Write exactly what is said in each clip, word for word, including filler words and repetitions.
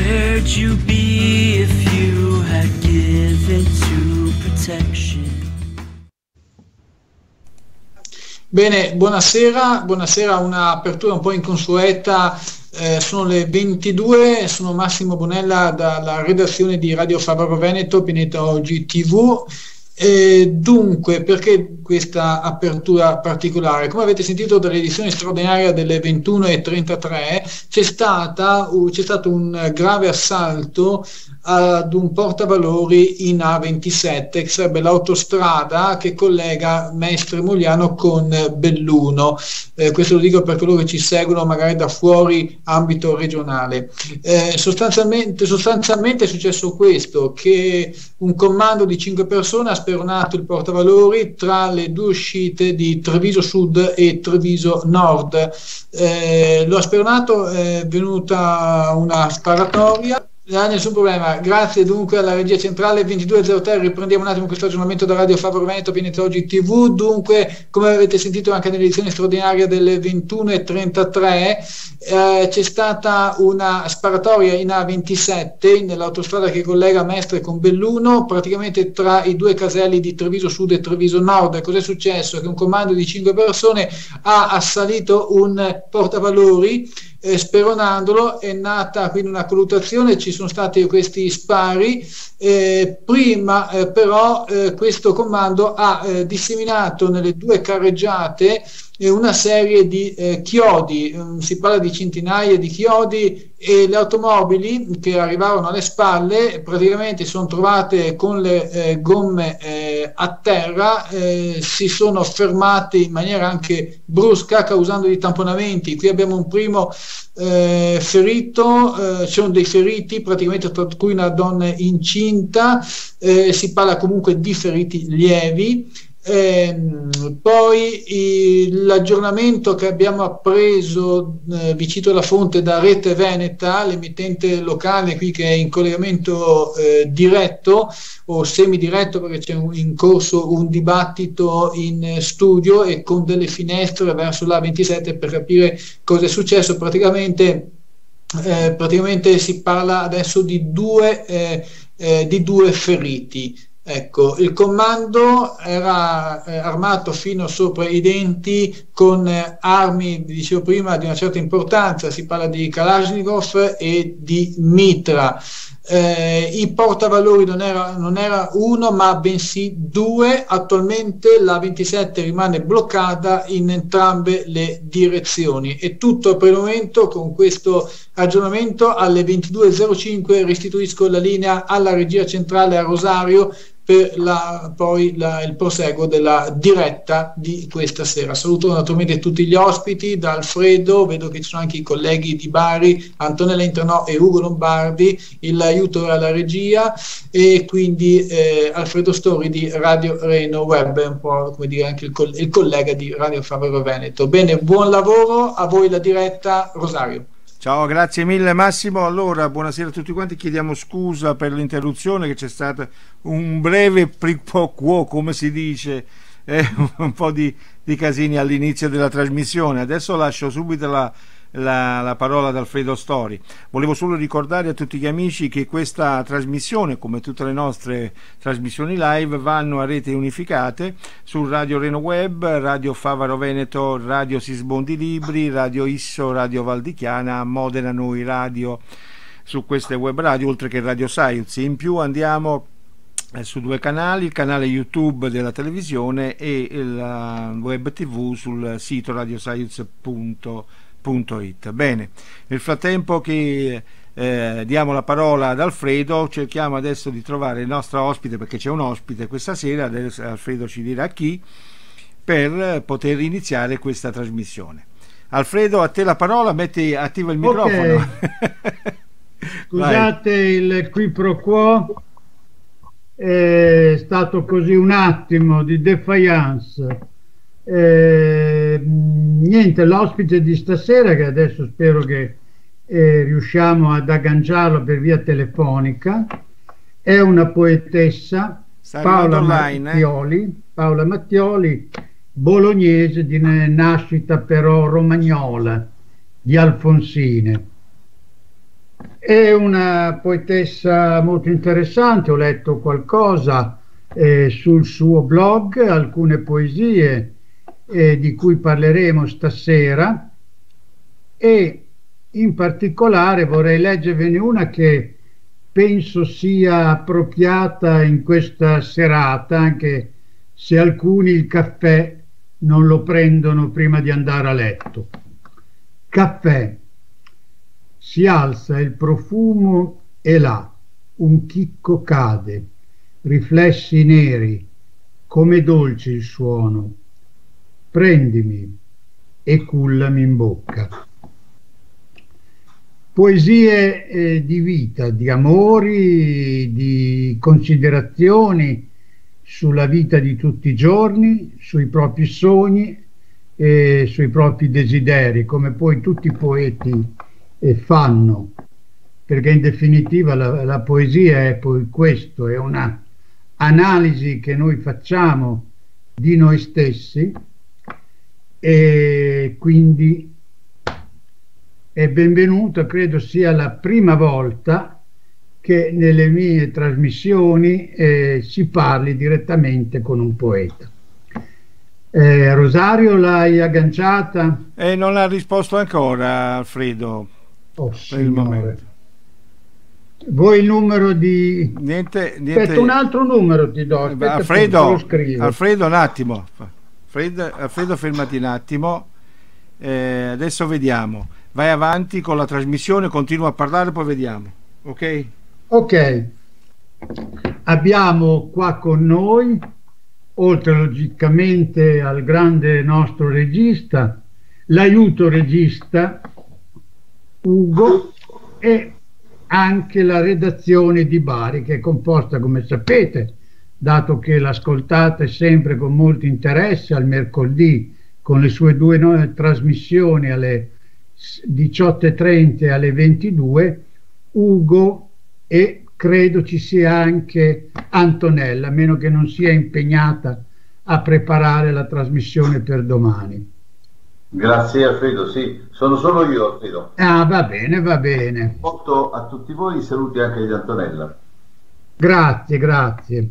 Where'd you be if you had given to protection? Bene, buonasera, buonasera, un'apertura un po' inconsueta, eh, sono le ventidue, sono Massimo Bonella dalla redazione di Radio Favaro Veneto, Pianeta Oggi tivù. E dunque, perché questa apertura particolare? Come avete sentito dall'edizione straordinaria delle ventuno e trentatré, c'è stata, uh, c'è stato un grave assalto ad un portavalori in A ventisette, che sarebbe l'autostrada che collega Mestre Mogliano con Belluno. Eh, questo lo dico per coloro che ci seguono magari da fuori ambito regionale. Eh, sostanzialmente, sostanzialmente è successo questo, che un comando di cinque persone ha speronato il portavalori tra le due uscite di Treviso Sud e Treviso Nord. Eh, lo ha speronato, è venuta una sparatoria. Non ha nessun problema, grazie dunque alla regia centrale. Ventidue e zero tre, riprendiamo un attimo questo aggiornamento da Radio Favaro Veneto, Pianeta Oggi tivù. Dunque, come avete sentito anche nell'edizione straordinaria delle ventuno e trentatré, eh, c'è stata una sparatoria in A ventisette nell'autostrada che collega Mestre con Belluno, praticamente tra i due caselli di Treviso Sud e Treviso Nord. Cos'è successo? Che un comando di cinque persone ha assalito un portavalori, eh, speronandolo. È nata quindi una colluttazione, ci sono stati questi spari, eh, prima eh, però eh, questo comando ha eh, disseminato nelle due carreggiate eh, una serie di eh, chiodi, um, si parla di centinaia di chiodi, e le automobili che arrivavano alle spalle praticamente si sono trovate con le eh, gomme eh, a terra, eh, si sono fermate in maniera anche brusca causando dei tamponamenti. Qui abbiamo un primo eh, ferito, eh, ci sono dei feriti praticamente, tra cui una donna incinta, eh, si parla comunque di feriti lievi. Eh, poi l'aggiornamento che abbiamo appreso, eh, vi cito la fonte, da Rete Veneta, l'emittente locale qui che è in collegamento eh, diretto o semidiretto, perché c'è un, in corso un dibattito in studio e con delle finestre verso l'A ventisette per capire cosa è successo. Praticamente, eh, praticamente si parla adesso di due, eh, eh, di due feriti. Ecco, il comando era eh, armato fino sopra i denti con eh, armi, vi dicevo prima, di una certa importanza. Si parla di Kalashnikov e di mitra. Eh, i portavalori non era, non era uno ma bensì due. Attualmente la ventisette rimane bloccata in entrambe le direzioni. È tutto per il momento. Con questo aggiornamento alle ventidue e zero cinque restituisco la linea alla regia centrale a Rosario per la, poi la, il proseguo della diretta di questa sera. Saluto naturalmente tutti gli ospiti, da Alfredo, vedo che ci sono anche i colleghi di Bari, Antonella Internò e Ugo Lombardi, il aiuto alla regia, e quindi eh, Alfredo Stori di Radio Reno Web, un po' come dire anche il, coll- il collega di Radio Favaro Veneto. Bene, buon lavoro, a voi la diretta, Rosario. Ciao, grazie mille Massimo. Allora, buonasera a tutti quanti, chiediamo scusa per l'interruzione, che c'è stato un breve quo, come si dice, eh, un po' di, di casini all'inizio della trasmissione. Adesso lascio subito la, la, la parola ad Alfredo Stori. Volevo solo ricordare a tutti gli amici che questa trasmissione, come tutte le nostre trasmissioni live, vanno a rete unificate su Radio Reno Web, Radio Favaro Veneto, Radio Sismondi Libri, Radio Isso, Radio Valdichiana, Modena Noi Radio, su queste web radio, oltre che Radio Saiuz. In più andiamo su due canali, il canale YouTube della televisione e la web tv sul sito radiosaiuz punto it. Bene, nel frattempo che eh, diamo la parola ad Alfredo, cerchiamo adesso di trovare il nostro ospite, perché c'è un ospite questa sera. Adesso Alfredo ci dirà chi, per poter iniziare questa trasmissione. Alfredo, a te la parola, metti, attiva il microfono. Okay. Scusate il qui pro quo, è stato così un attimo di defiance. Eh, niente, l'ospite di stasera, che adesso spero che eh, riusciamo ad agganciarlo per via telefonica, è una poetessa, Paola online, Mattioli, eh? Paola Mattioli, bolognese, di nascita però romagnola, di Alfonsine. È una poetessa molto interessante, ho letto qualcosa eh, sul suo blog, alcune poesie eh, di cui parleremo stasera, e in particolare vorrei leggervene una che penso sia appropriata in questa serata, anche se alcuni il caffè non lo prendono prima di andare a letto. Caffè. Si alza il profumo e là un chicco cade, riflessi neri, come dolce il suono. Prendimi e cullami in bocca. Poesie eh, di vita, di amori, di considerazioni sulla vita di tutti i giorni, sui propri sogni e sui propri desideri, come poi tutti i poeti e fanno, perché in definitiva la, la poesia è poi questo, è una analisi che noi facciamo di noi stessi, e quindi è benvenuto, credo sia la prima volta che nelle mie trasmissioni eh, si parli direttamente con un poeta. Eh, Rosario, l'hai agganciata? E eh, non ha risposto ancora, Alfredo. Oh, per il momento. Vuoi il numero di... Niente, niente... Aspetta, un altro numero ti do. Aspetta, Alfredo, lo scrivo. Alfredo, un attimo. Alfredo, Alfredo fermati un attimo. Eh, adesso vediamo. Vai avanti con la trasmissione, continua a parlare, poi vediamo. Ok? Ok. Abbiamo qua con noi, oltre logicamente al grande nostro regista, l'aiuto regista Ugo, e anche la redazione di Bari, che è composta, come sapete, dato che l'ascoltate sempre con molto interesse al mercoledì con le sue due no- trasmissioni alle diciotto e trenta e alle ventidue, Ugo, e credo ci sia anche Antonella, a meno che non sia impegnata a preparare la trasmissione per domani. Grazie Alfredo, sì, sono solo io Alfredo. Ah, va bene, va bene. Porto a tutti voi i saluti anche di Antonella. Grazie, grazie.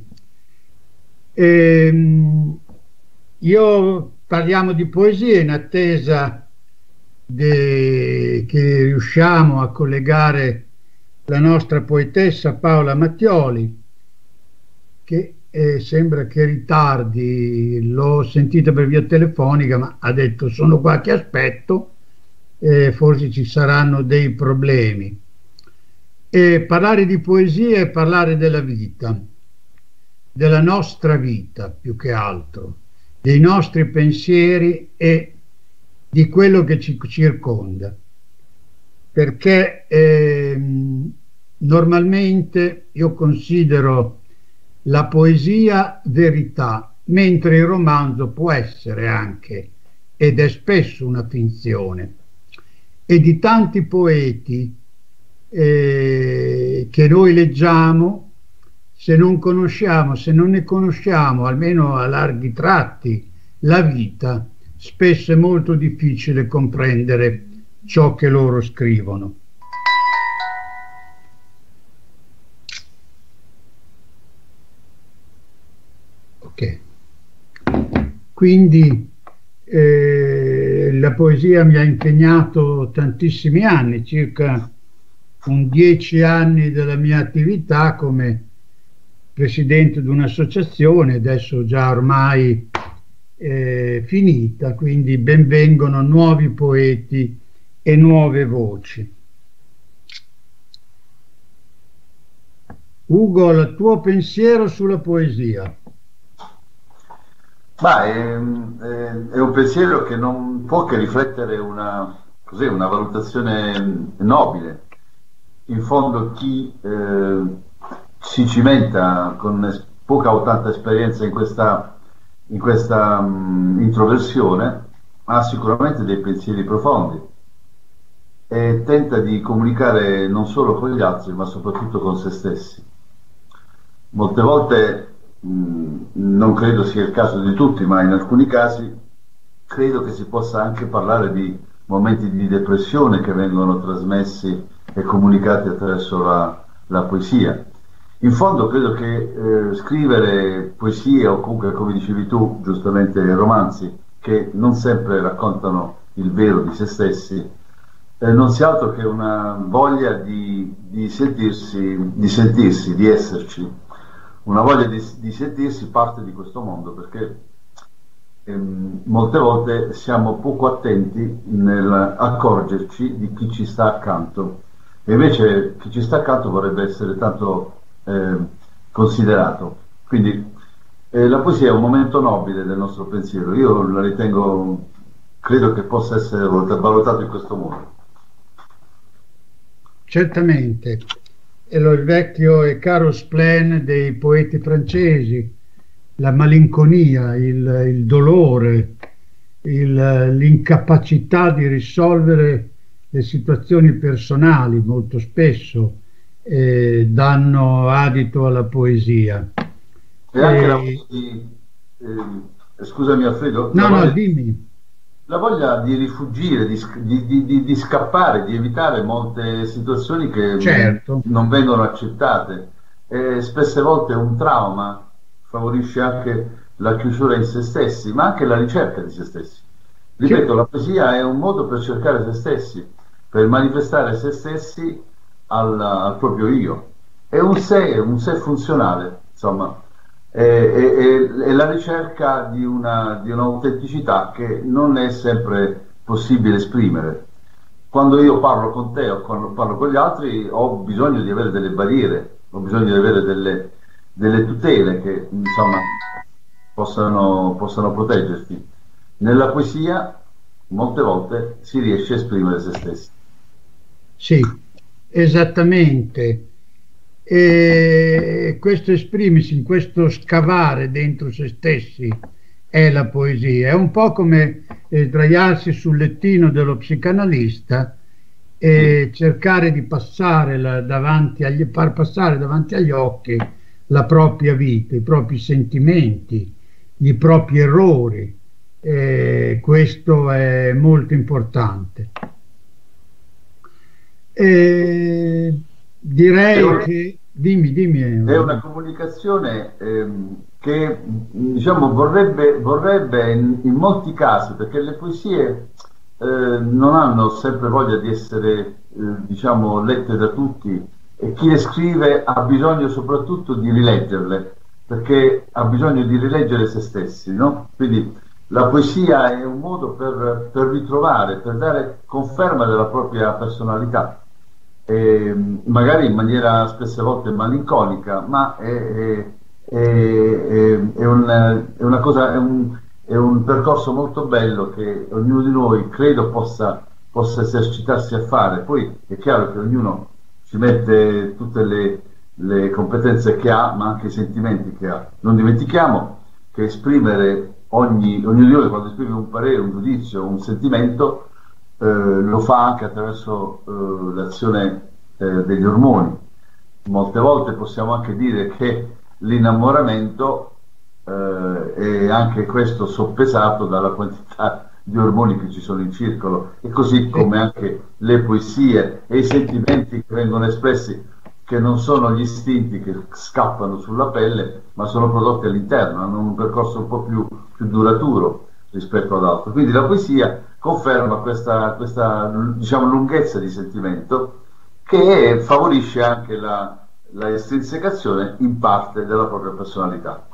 Ehm, io parliamo di poesia in attesa de, che riusciamo a collegare la nostra poetessa Paola Mattioli, che eh, sembra che ritardi, l'ho sentita per via telefonica, ma ha detto sono qua che aspetto, eh, forse ci saranno dei problemi. E parlare di poesia è parlare della vita, della nostra vita più che altro, dei nostri pensieri e di quello che ci circonda, perché eh, normalmente io considero la poesia verità, mentre il romanzo può essere anche, ed è spesso, una finzione. E di tanti poeti eh, che noi leggiamo, se non conosciamo, se non ne conosciamo almeno a larghi tratti la vita, spesso è molto difficile comprendere ciò che loro scrivono. Ok. Quindi eh, la poesia mi ha impegnato tantissimi anni, circa un dieci anni della mia attività come presidente di un'associazione, adesso già ormai eh, finita, quindi benvengono nuovi poeti e nuove voci. Ugo, il tuo pensiero sulla poesia? Ma è, è, è un pensiero che non può che riflettere una, così, una valutazione nobile. In fondo chi eh, si cimenta con es- poca o tanta esperienza in questa, in questa um, introversione ha sicuramente dei pensieri profondi e tenta di comunicare non solo con gli altri ma soprattutto con se stessi. Molte volte non credo sia il caso di tutti, ma in alcuni casi credo che si possa anche parlare di momenti di depressione che vengono trasmessi e comunicati attraverso la, la poesia. In fondo credo che eh, scrivere poesie o comunque, come dicevi tu, giustamente romanzi, che non sempre raccontano il vero di se stessi, eh, non sia altro che una voglia di, di, sentirsi, di sentirsi, di esserci, una voglia di, di sentirsi parte di questo mondo, perché ehm, molte volte siamo poco attenti nell'accorgerci di chi ci sta accanto, e invece chi ci sta accanto vorrebbe essere tanto eh, considerato. Quindi eh, la poesia è un momento nobile del nostro pensiero, io la ritengo, credo che possa essere valutato in questo modo. Certamente, è lo, il vecchio e caro spleen dei poeti francesi, la malinconia, il, il dolore, il, l'incapacità di risolvere le situazioni personali molto spesso eh, danno adito alla poesia. E anche e... la voglia di, eh, scusami Alfredo, no, la no, dimmi. La voglia di rifugire, di, di, di, di scappare, di evitare molte situazioni che certo. non vengono accettate. E spesse volte un trauma favorisce anche la chiusura in se stessi, ma anche la ricerca di se stessi. Ripeto, certo. La poesia è un modo per cercare se stessi, per manifestare se stessi al, al proprio io. È un sé, un sé funzionale, insomma. È, è, è la ricerca di una di un'autenticità che non è sempre possibile esprimere. Quando io parlo con te o quando parlo con gli altri ho bisogno di avere delle barriere, ho bisogno di avere delle, delle tutele che insomma possano, possano proteggerti. Nella poesia molte volte si riesce a esprimere se stessi. Sì, esattamente. E questo esprimersi, in questo scavare dentro se stessi è la poesia. È un po' come sdraiarsi sul lettino dello psicanalista e cercare di passare la, davanti agli, far passare davanti agli occhi la propria vita, i propri sentimenti, i propri errori. E questo è molto importante. E direi una, che dimmi, dimmi. È una comunicazione ehm, che diciamo vorrebbe, vorrebbe in, in molti casi, perché le poesie eh, non hanno sempre voglia di essere eh, diciamo lette da tutti, e chi le scrive ha bisogno soprattutto di rileggerle, perché ha bisogno di rileggere se stessi, no? Quindi la poesia è un modo per, per ritrovare, per dare conferma della propria personalità. Eh, magari in maniera spesse volte malinconica, ma è, è, è, è, un, è una cosa, è un, è un percorso molto bello che ognuno di noi credo possa, possa esercitarsi a fare. Poi è chiaro che ognuno ci mette tutte le, le competenze che ha, ma anche i sentimenti che ha. Non dimentichiamo che esprimere ogni, ognuno di noi, quando esprime un parere, un giudizio, un sentimento, Eh, lo fa anche attraverso eh, l'azione eh, degli ormoni. Molte volte possiamo anche dire che l'innamoramento eh, è anche questo soppesato dalla quantità di ormoni che ci sono in circolo, e così come anche le poesie e i sentimenti che vengono espressi, che non sono gli istinti che scappano sulla pelle, ma sono prodotti all'interno, hanno un percorso un po' più, più duraturo rispetto ad altro. Quindi la poesia conferma questa, questa diciamo, lunghezza di sentimento, che favorisce anche la, la estrinsecazione in parte della propria personalità.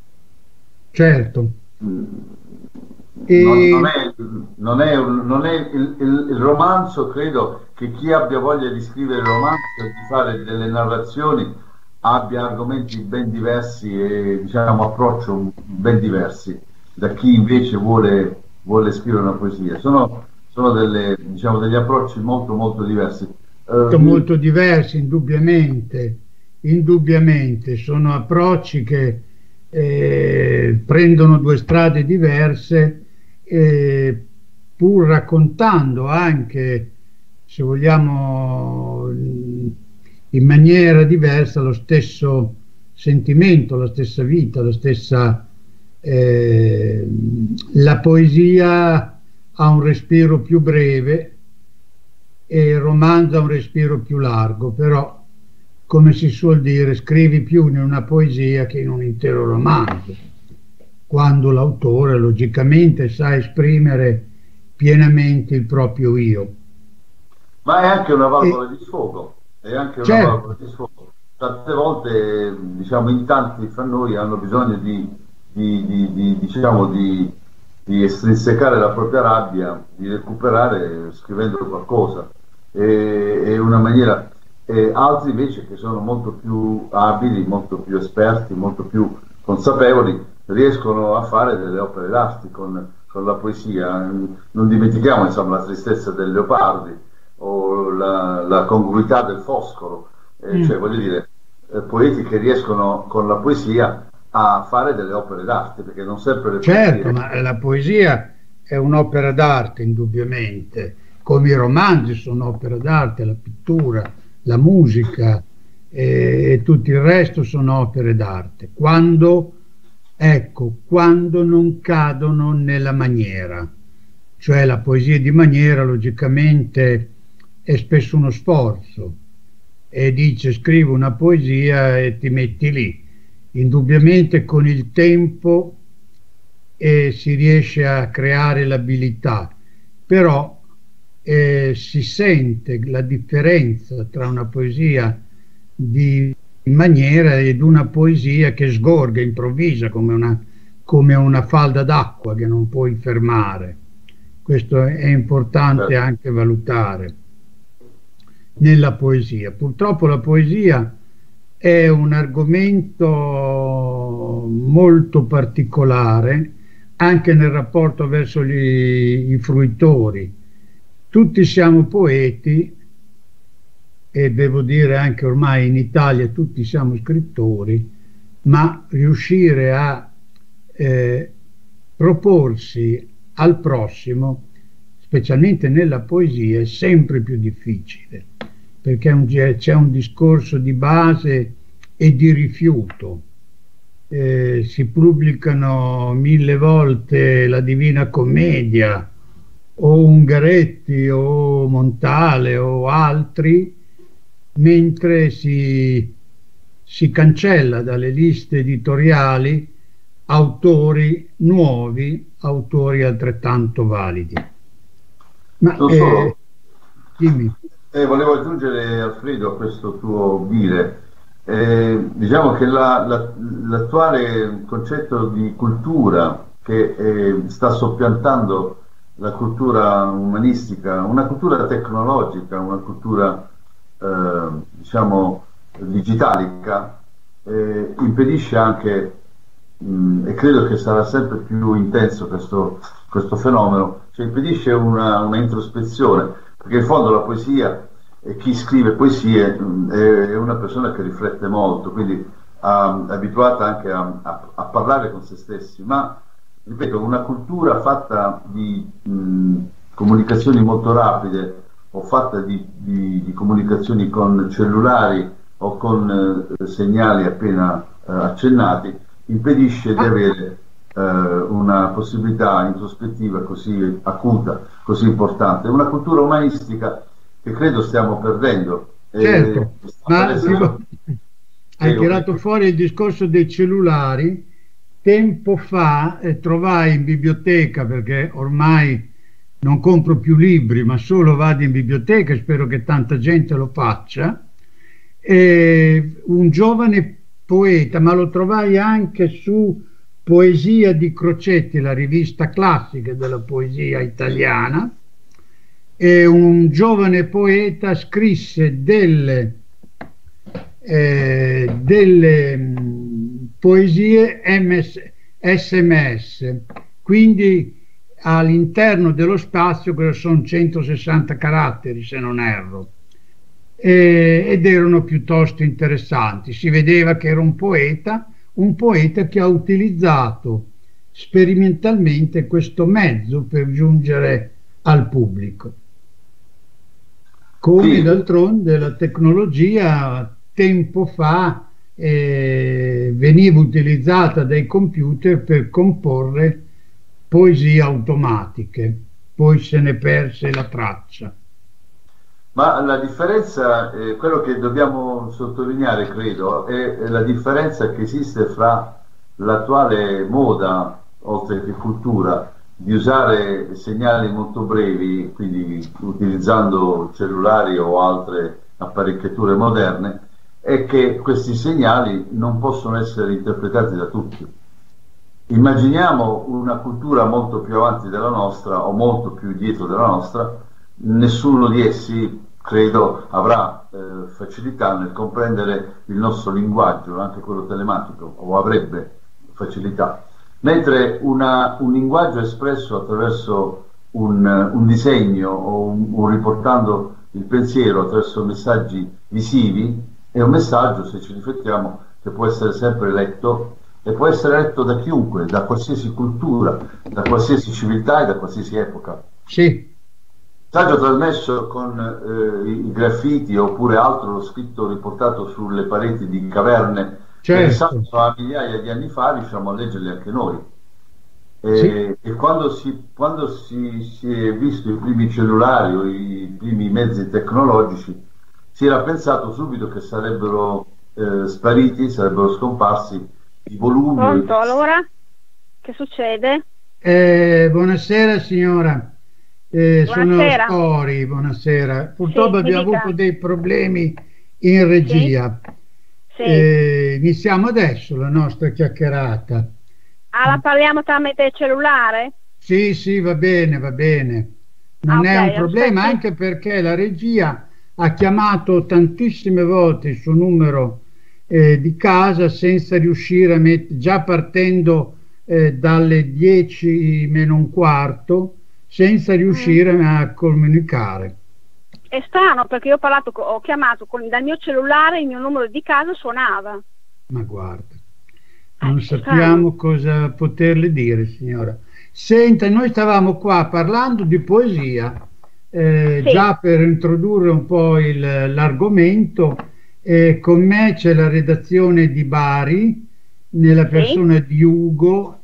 Certo. Mm. E... Non, non è, non è, un, non è il, il, il romanzo, credo che chi abbia voglia di scrivere romanzi o di fare delle narrazioni abbia argomenti ben diversi e diciamo approccio ben diversi da chi invece vuole vuole scrivere una poesia. Sono, sono delle, diciamo, degli approcci molto molto diversi. Molto, uh, molto diversi, indubbiamente, indubbiamente. Sono approcci che eh, prendono due strade diverse, eh, pur raccontando anche, se vogliamo, in maniera diversa lo stesso sentimento, la stessa vita, la stessa... Eh, la poesia ha un respiro più breve e il romanzo ha un respiro più largo, però, come si suol dire, scrivi più in una poesia che in un intero romanzo, quando l'autore logicamente sa esprimere pienamente il proprio io. Ma è anche una valvola e, di sfogo, è anche una certo. valvola di sfogo. Tante volte, diciamo, in tanti fra noi hanno bisogno di, di, di, di diciamo, di, di estrinsecare la propria rabbia, di recuperare scrivendo qualcosa. E, è una maniera, e altri invece che sono molto più abili, molto più esperti, molto più consapevoli, riescono a fare delle opere d'arte con, con la poesia. Non dimentichiamo, insomma, la tristezza del Leopardi o la, la congruità del Foscolo, eh, mm. cioè voglio dire, eh, poeti che riescono con la poesia a fare delle opere d'arte, perché non sempre le certo, poesie... ma la poesia è un'opera d'arte indubbiamente, come i romanzi sono opera d'arte, la pittura, la musica e, e tutto il resto sono opere d'arte, quando, ecco, quando non cadono nella maniera, cioè la poesia di maniera logicamente è spesso uno sforzo, e dice scrivi una poesia e ti metti lì, indubbiamente con il tempo eh, si riesce a creare l'abilità, però eh, si sente la differenza tra una poesia di maniera ed una poesia che sgorga, improvvisa, come una, come una falda d'acqua che non puoi fermare. Questo è importante anche valutare nella poesia. Purtroppo la poesia è un argomento molto particolare anche nel rapporto verso gli, i fruitori. Tutti siamo poeti e devo dire anche ormai in Italia tutti siamo scrittori, ma riuscire a eh, proporsi al prossimo, specialmente nella poesia, è sempre più difficile, perché c'è un discorso di base e di rifiuto. Eh, si pubblicano mille volte la Divina Commedia o Ungaretti o Montale o altri, mentre si, si cancella dalle liste editoriali autori nuovi, autori altrettanto validi. Ma non eh, solo. dimmi. Eh, volevo aggiungere, Alfredo, a questo tuo dire. Eh, diciamo che la, la, l'attuale concetto di cultura che eh, sta soppiantando la cultura umanistica, una cultura tecnologica, una cultura eh, diciamo digitalica, eh, impedisce anche, mh, e credo che sarà sempre più intenso questo, questo fenomeno, cioè impedisce una, una introspezione, perché in fondo la poesia, e chi scrive poesie è una persona che riflette molto, quindi um, è abituata anche a, a, a parlare con se stessi, ma ripeto, una cultura fatta di mh, comunicazioni molto rapide o fatta di, di, di comunicazioni con cellulari o con eh, segnali appena eh, accennati, impedisce di avere eh, una possibilità introspettiva così acuta, così importante. Una cultura umanistica che credo stiamo perdendo. Certo, eh, ma dico, hai tirato fuori il discorso dei cellulari. Tempo fa eh, trovai in biblioteca, perché ormai non compro più libri ma solo vado in biblioteca, spero che tanta gente lo faccia, eh, un giovane poeta, ma lo trovai anche su Poesia di Crocetti, la rivista classica della poesia italiana. E un giovane poeta scrisse delle, eh, delle mh, poesie M S M S, quindi all'interno dello spazio, che sono centosessanta caratteri se non erro, e, ed erano piuttosto interessanti. Si vedeva che era un poeta, un poeta che ha utilizzato sperimentalmente questo mezzo per giungere al pubblico. Come sì. D'altronde la tecnologia tempo fa eh, veniva utilizzata dai computer per comporre poesie automatiche, poi se ne perse la traccia. Ma la differenza, eh, quello che dobbiamo sottolineare, credo, è, è la differenza che esiste fra l'attuale moda, oltre che cultura, di usare segnali molto brevi, quindi utilizzando cellulari o altre apparecchiature moderne, e che questi segnali non possono essere interpretati da tutti. Immaginiamo una cultura molto più avanti della nostra o molto più dietro della nostra, nessuno di essi credo avrà eh, facilità nel comprendere il nostro linguaggio, anche quello telematico, o avrebbe facilità, mentre una, un linguaggio espresso attraverso un, un disegno o un, un riportando il pensiero attraverso messaggi visivi è un messaggio, se ci riflettiamo, che può essere sempre letto e può essere letto da chiunque, da qualsiasi cultura, da qualsiasi civiltà e da qualsiasi epoca. Sì. Messaggio trasmesso con eh, i graffiti oppure altro, lo scritto riportato sulle pareti di caverne, certo, che a migliaia di anni fa, riusciamo a leggerli anche noi. E, sì. e quando, si, quando si, si è visto i primi cellulari o i primi mezzi tecnologici, si era pensato subito che sarebbero eh, spariti, sarebbero scomparsi i volumi. Pronto, allora? Che succede? Eh, buonasera signora. Eh, Buonasera. Sono Stori, buonasera. Purtroppo Sì, mi abbiamo dica. avuto dei problemi in regia. Sì. Eh, iniziamo adesso la nostra chiacchierata. Ah, la parliamo tramite cellulare? Sì, sì, va bene, va bene. Non Ah, è ok, un problema, aspetti. anche perché la regia ha chiamato tantissime volte il suo numero eh, di casa senza riuscire a mettere, già partendo eh, dalle dieci meno un quarto, senza riuscire Mm. a comunicare. È strano perché io ho parlato, co- ho chiamato con, dal mio cellulare, il mio numero di casa suonava. Ma guarda, Eh, non è sappiamo cosa poterle dire, signora. Senta, noi stavamo qua parlando di poesia, eh, Sì. già per introdurre un po' il- l'argomento. Eh, con me c'è la redazione di Bari, nella Sì. persona di Ugo.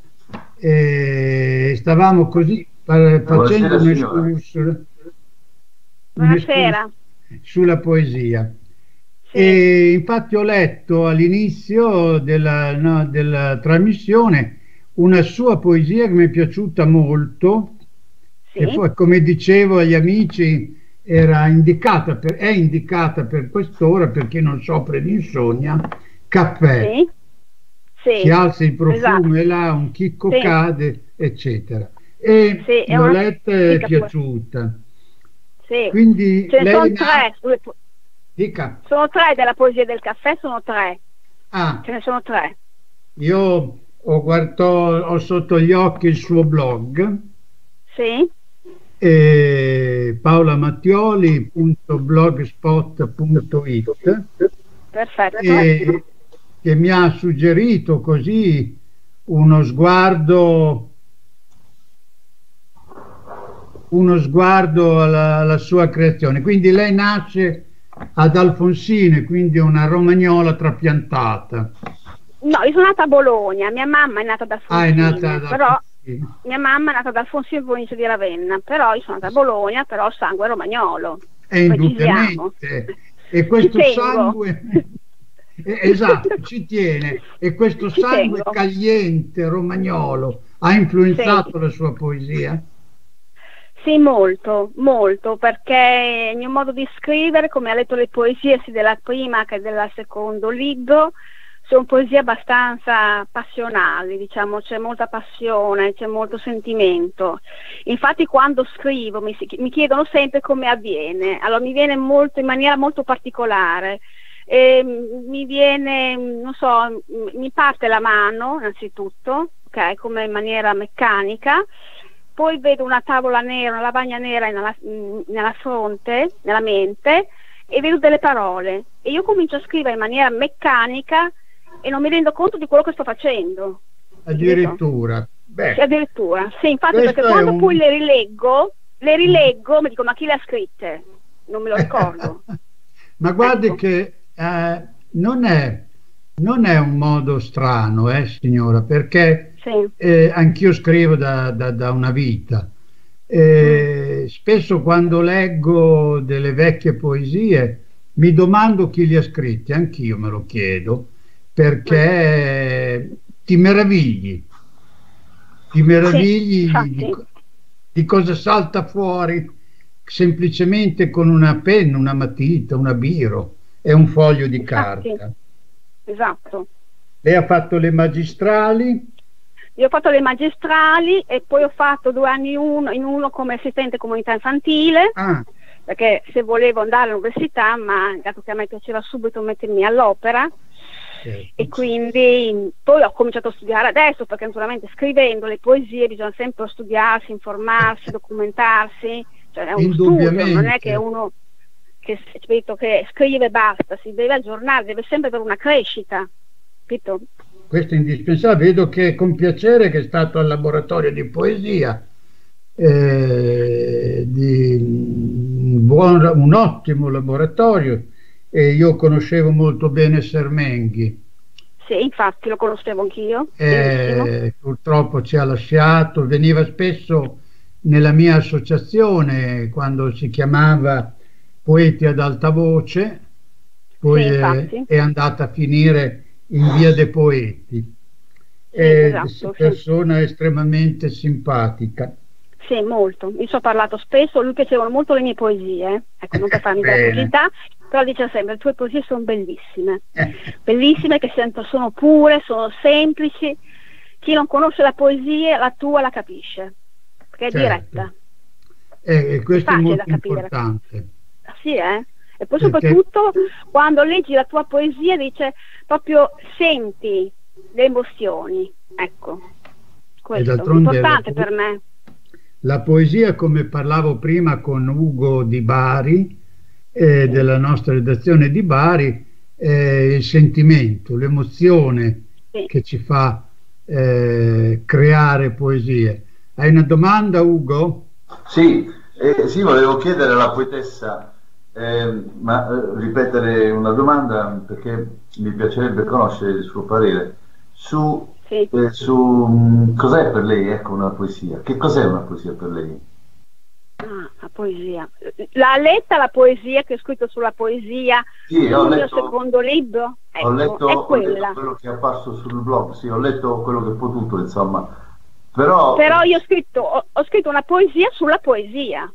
Eh, stavamo così fa- facendo un Buonasera, signora. excursus, un Buonasera. excursus sulla poesia. Sì. E infatti ho letto all'inizio della, no, della trasmissione una sua poesia che mi è piaciuta molto, Sì. e poi, come dicevo agli amici, era indicata per, è indicata per quest'ora, per chi non soffre di insonnia, Caffè. Sì. Sì. Si alza il profumo Esatto. e là un chicco Sì. cade, eccetera. E Sì, è l'ho una letta e è tipica poesia. piaciuta. Sì. Quindi Ce ne lei sono na- tre. sulle po- dica. Sono tre della poesia del caffè, sono tre. Ah, Ce ne sono tre. io ho, guardato, ho sotto gli occhi il suo blog, Sì. eh, paolamattioli punto blogspot punto it, Perfetto. e che mi ha suggerito così uno sguardo uno sguardo alla, alla sua creazione. Quindi lei nasce ad Alfonsine, quindi una romagnola trapiantata. No, io sono nata a Bologna, mia mamma è nata ad Alfonsine, Ah, è nata ad però Alfonsine. mia mamma è nata ad Alfonsine in provincia di Ravenna, però io sono nata a Bologna, però ho sangue romagnolo. E Precisiamo. indubbiamente. E questo Ci tengo. sangue, eh, esatto, ci tiene. E questo Ci sangue tengo. caliente romagnolo ha influenzato la sua poesia? Sì, molto, molto, perché il mio modo di scrivere, come ha letto le poesie sia della prima che del secondo libro, sono poesie abbastanza passionali, diciamo, c'è molta passione, c'è molto sentimento. Infatti quando scrivo mi, si- mi chiedono sempre come avviene, allora mi viene molto in maniera molto particolare. E mi viene, non so, m- mi parte la mano innanzitutto, ok, come in maniera meccanica, poi vedo una tavola nera, una lavagna nera nella, nella fronte, nella mente, e vedo delle parole e io comincio a scrivere in maniera meccanica e non mi rendo conto di quello che sto facendo. Addirittura. Beh, Sì, addirittura, sì, infatti, questo perché è quando un- poi le rileggo, le rileggo, mi dico ma chi le ha scritte? Non me lo ricordo. ma guardi Ecco. che eh, non è, non è un modo strano, eh, signora, perché Sì, eh, anch'io scrivo da, da- da una vita. E spesso quando leggo delle vecchie poesie mi domando chi li ha scritti, anch'io me lo chiedo, perché ti meravigli, ti meravigli Sì, di, di cosa salta fuori semplicemente con una penna, una matita, una biro e un foglio di Infatti. carta. Esatto. Lei ha fatto le magistrali? Io ho fatto le magistrali e poi ho fatto due anni in uno, in uno come assistente comunità infantile, Ah, perché se volevo andare all'università, ma dato che a me piaceva subito mettermi all'opera, certo. e quindi poi ho cominciato a studiare adesso, perché naturalmente scrivendo le poesie bisogna sempre studiarsi, informarsi, documentarsi, cioè è un studio, non è che uno che, ripeto, che scrive e basta, si deve aggiornare, deve sempre avere una crescita, capito? Questo è indispensabile. Vedo che con piacere che è stato al laboratorio di poesia, eh, di un, buon, un ottimo laboratorio, e io conoscevo molto bene Sermenghi. Sì, infatti lo conoscevo anch'io. Eh, purtroppo ci ha lasciato, veniva spesso nella mia associazione quando si chiamava Poeti ad alta voce, poi Sì, è, infatti. è andata a finire in Via dei Poeti. Sì, È esatto, persona estremamente simpatica. Sì, molto. Mi sono parlato spesso, a lui piacevano molto le mie poesie, ecco, non per farmi dare Bene. pubblicità, però dice sempre, le tue poesie sono bellissime, bellissime, che sempre sono pure, sono semplici, chi non conosce la poesia, la tua la capisce, perché è Certo. diretta. E questo è facile molto da capire. importante. Ah, sì, eh? E poi Perché- soprattutto quando leggi la tua poesia dice proprio senti le emozioni, ecco, questo è d'altronde importante la- per me. La poesia, come parlavo prima con Ugo di Bari, eh, della nostra redazione di Bari, è il sentimento, l'emozione Sì. che ci fa eh, creare poesie. Hai una domanda, Ugo? Sì, eh, sì, volevo chiedere alla poetessa, eh, ma eh, ripetere una domanda perché mi piacerebbe conoscere il suo parere su, Sì. eh, su mh, cos'è per lei, ecco, una poesia. Che cos'è una poesia per lei? Ah, la poesia. L'ha letta la poesia che ho scritto sulla poesia Sì, ho sul mio letto- secondo libro? Ecco, ho, letto, è ho letto quella. quello che è apparso sul blog, sì, ho letto quello che ho potuto, insomma. Però, Però io ho scritto, ho, ho scritto una poesia sulla poesia.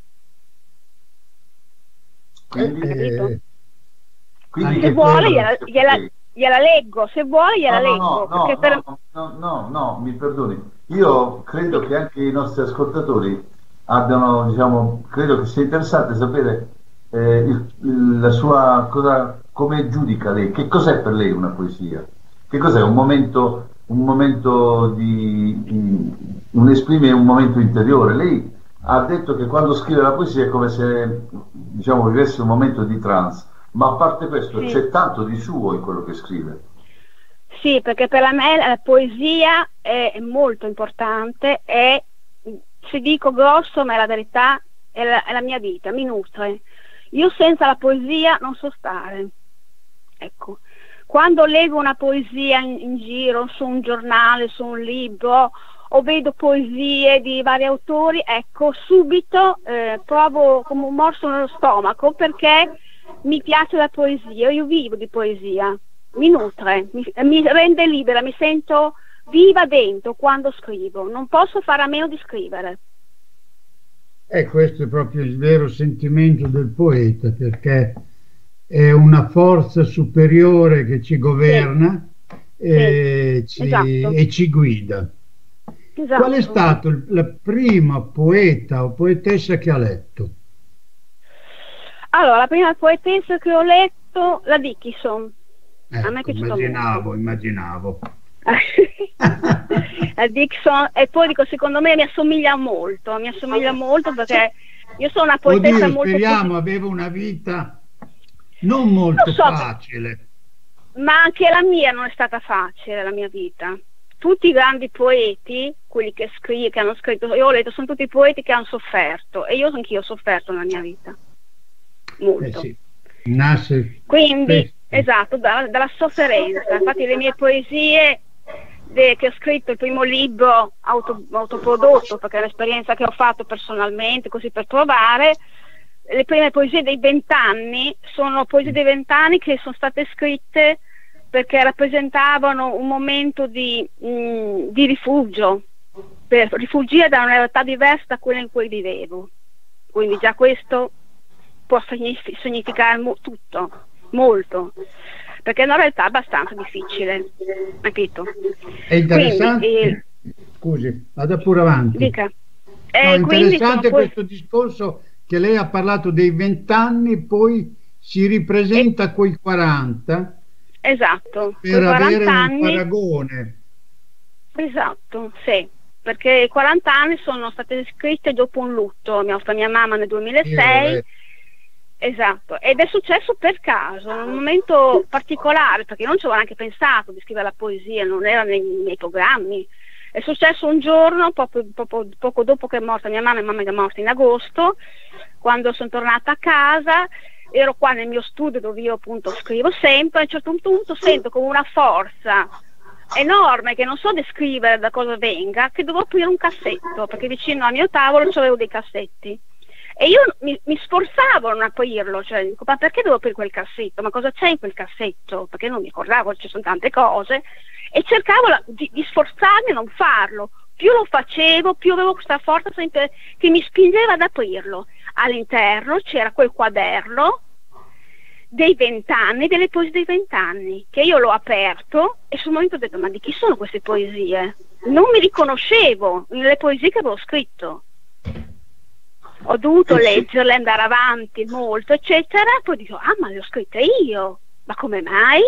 quindi, capito? Eh, quindi anche Se che vuole cosa gliela, per gliela- lei? gliela leggo, se vuole gliela No, no, leggo. no, perché no, per... no, no, no, no, mi perdoni. Io credo che anche i nostri ascoltatori abbiano, diciamo, credo che sia interessante sapere eh, il- il- la sua cosa, come giudica lei, che cos'è per lei una poesia? Che cos'è un momento, un momento di, di- un esprimere un momento interiore? Lei ha detto che quando scrive la poesia è come se, diciamo, vivesse un momento di trance, ma a parte questo Sì. c'è tanto di suo in quello che scrive. Sì, perché per me la poesia è molto importante e, se dico grosso, ma è la verità, è la, è la mia vita, mi nutre. Io senza la poesia non so stare. Ecco, quando leggo una poesia in, in giro, su un giornale, su un libro, o vedo poesie di vari autori, ecco, subito eh, provo come un morso nello stomaco, perché mi piace la poesia, io vivo di poesia. Mi nutre, mi, mi rende libera, mi sento viva dentro quando scrivo, non posso fare a meno di scrivere. E questo è proprio il vero sentimento del poeta, perché è una forza superiore che ci governa e, Sì, ci, esatto. e ci guida. Esatto. Qual è stato il- la prima poeta o poetessa che ha letto? Allora, la prima poetessa che ho letto, la Dickinson. A me è Ecco, piaciuto immaginavo, molto. immaginavo. La Dickinson, e poi dico, secondo me mi assomiglia molto, mi assomiglia molto perché io sono una poetessa Oddio, molto speriamo, posi- aveva una vita non molto Lo so. facile. ma anche la mia non è stata facile, la mia vita. Tutti i grandi poeti, quelli che scrivono, che hanno scritto, io ho letto, sono tutti poeti che hanno sofferto, e io anch'io ho sofferto nella mia vita, molto. Eh sì, nasce Quindi, spesso. esatto, da- dalla sofferenza. Infatti le mie poesie de, che ho scritto il primo libro auto, autoprodotto, perché è un'esperienza che ho fatto personalmente, così per provare. Le prime poesie dei vent'anni sono poesie dei vent'anni che sono state scritte perché rappresentavano un momento di, mh, di rifugio, per rifuggire da una realtà diversa da quella in cui vivevo. Quindi già questo può significare mo- tutto, molto, perché è una realtà abbastanza difficile, capito? È interessante. Quindi, eh, scusi, vada pure avanti. Dica. No, Eh, è interessante poi... questo discorso che lei ha parlato dei vent'anni, poi si ripresenta e... coi quaranta. Esatto, per avere anni... un paragone. Esatto, sì, perché i quaranta anni sono state scritte dopo un lutto. Mi ha fatto mia mamma nel duemilasei. Io, esatto, ed è successo per caso, in un momento particolare, perché non ci avevo neanche pensato di scrivere la poesia, non era nei miei programmi. È successo un giorno, poco, poco, poco dopo che è morta mia mamma, mia mamma è morta in agosto, quando sono tornata a casa, ero qua nel mio studio dove io appunto scrivo sempre, a un certo punto sento come una forza enorme che non so descrivere da cosa venga, che devo aprire un cassetto, perché vicino al mio tavolo c'avevo dei cassetti. E io mi, mi sforzavo a non aprirlo, cioè dico, ma perché devo aprire quel cassetto? Ma cosa c'è in quel cassetto? Perché non mi ricordavo, ci sono tante cose, e cercavo la, di, di sforzarmi a non farlo. Più lo facevo, più avevo questa forza sempre che mi spingeva ad aprirlo. All'interno c'era quel quaderno dei vent'anni, delle poesie dei vent'anni, che io l'ho aperto e sul momento ho detto, ma di chi sono queste poesie? Non mi riconoscevo nelle poesie che avevo scritto. Ho dovuto leggerle, andare avanti molto, eccetera, poi dico, ah, ma le ho scritte io, ma come mai?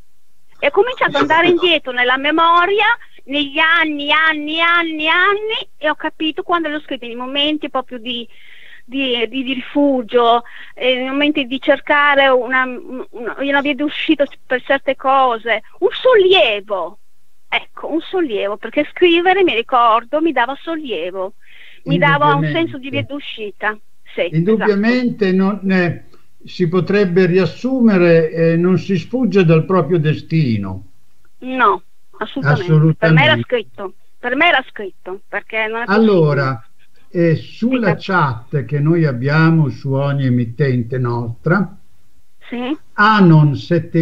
E ho cominciato ad andare indietro nella memoria, negli anni, anni, anni, anni, e ho capito quando le ho scritte, nei momenti proprio di, di, di, di rifugio, eh, nei momenti di cercare una, una, una via d'uscita per certe cose, un sollievo, ecco, un sollievo, perché scrivere, mi ricordo, mi dava sollievo. Mi dava un senso di via d'uscita. Sì, indubbiamente esatto. non, eh, si potrebbe riassumere, eh, non si sfugge dal proprio destino. No, assolutamente. assolutamente. Per me era scritto, per me era scritto, perché non è allora, eh, sulla sì. chat che noi abbiamo su ogni emittente nostra, sì. Anon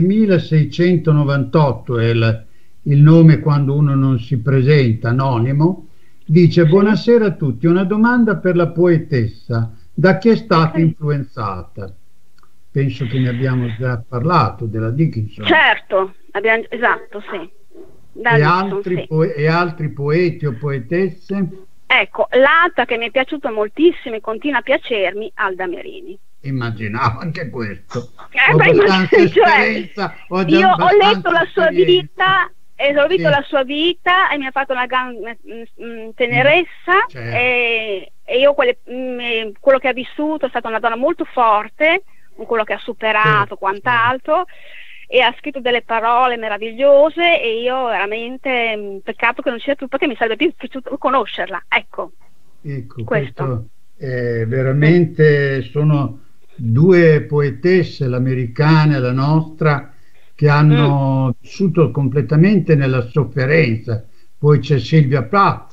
setemilaseicentonovantotto è il, il nome quando uno non si presenta, anonimo. Dice, buonasera a tutti, una domanda per la poetessa, da chi è stata okay. influenzata? Penso che ne abbiamo già parlato, della Dickinson. Certo, abbiamo, esatto, sì. Da E, Dickinson, altri sì. po- e altri poeti o poetesse? Ecco, l'altra che mi è piaciuta moltissimo e continua a piacermi, Alda Merini. Immaginavo anche questo. Eh, ho esperienza, cioè, ho io ho letto la sua vita... E ho visto sì. la sua vita e mi ha fatto una gran mh, tenerezza, certo. e, e io quelle, mh, quello che ha vissuto è stata una donna molto forte, con quello che ha superato, certo. quant'altro, e ha scritto delle parole meravigliose, e io veramente mh, peccato che non sia più, perché mi sarebbe più piaciuto conoscerla, ecco, ecco questo. questo è veramente, sono due poetesse, l'americana e la nostra, che hanno mm. vissuto completamente nella sofferenza. Poi c'è Sylvia Plath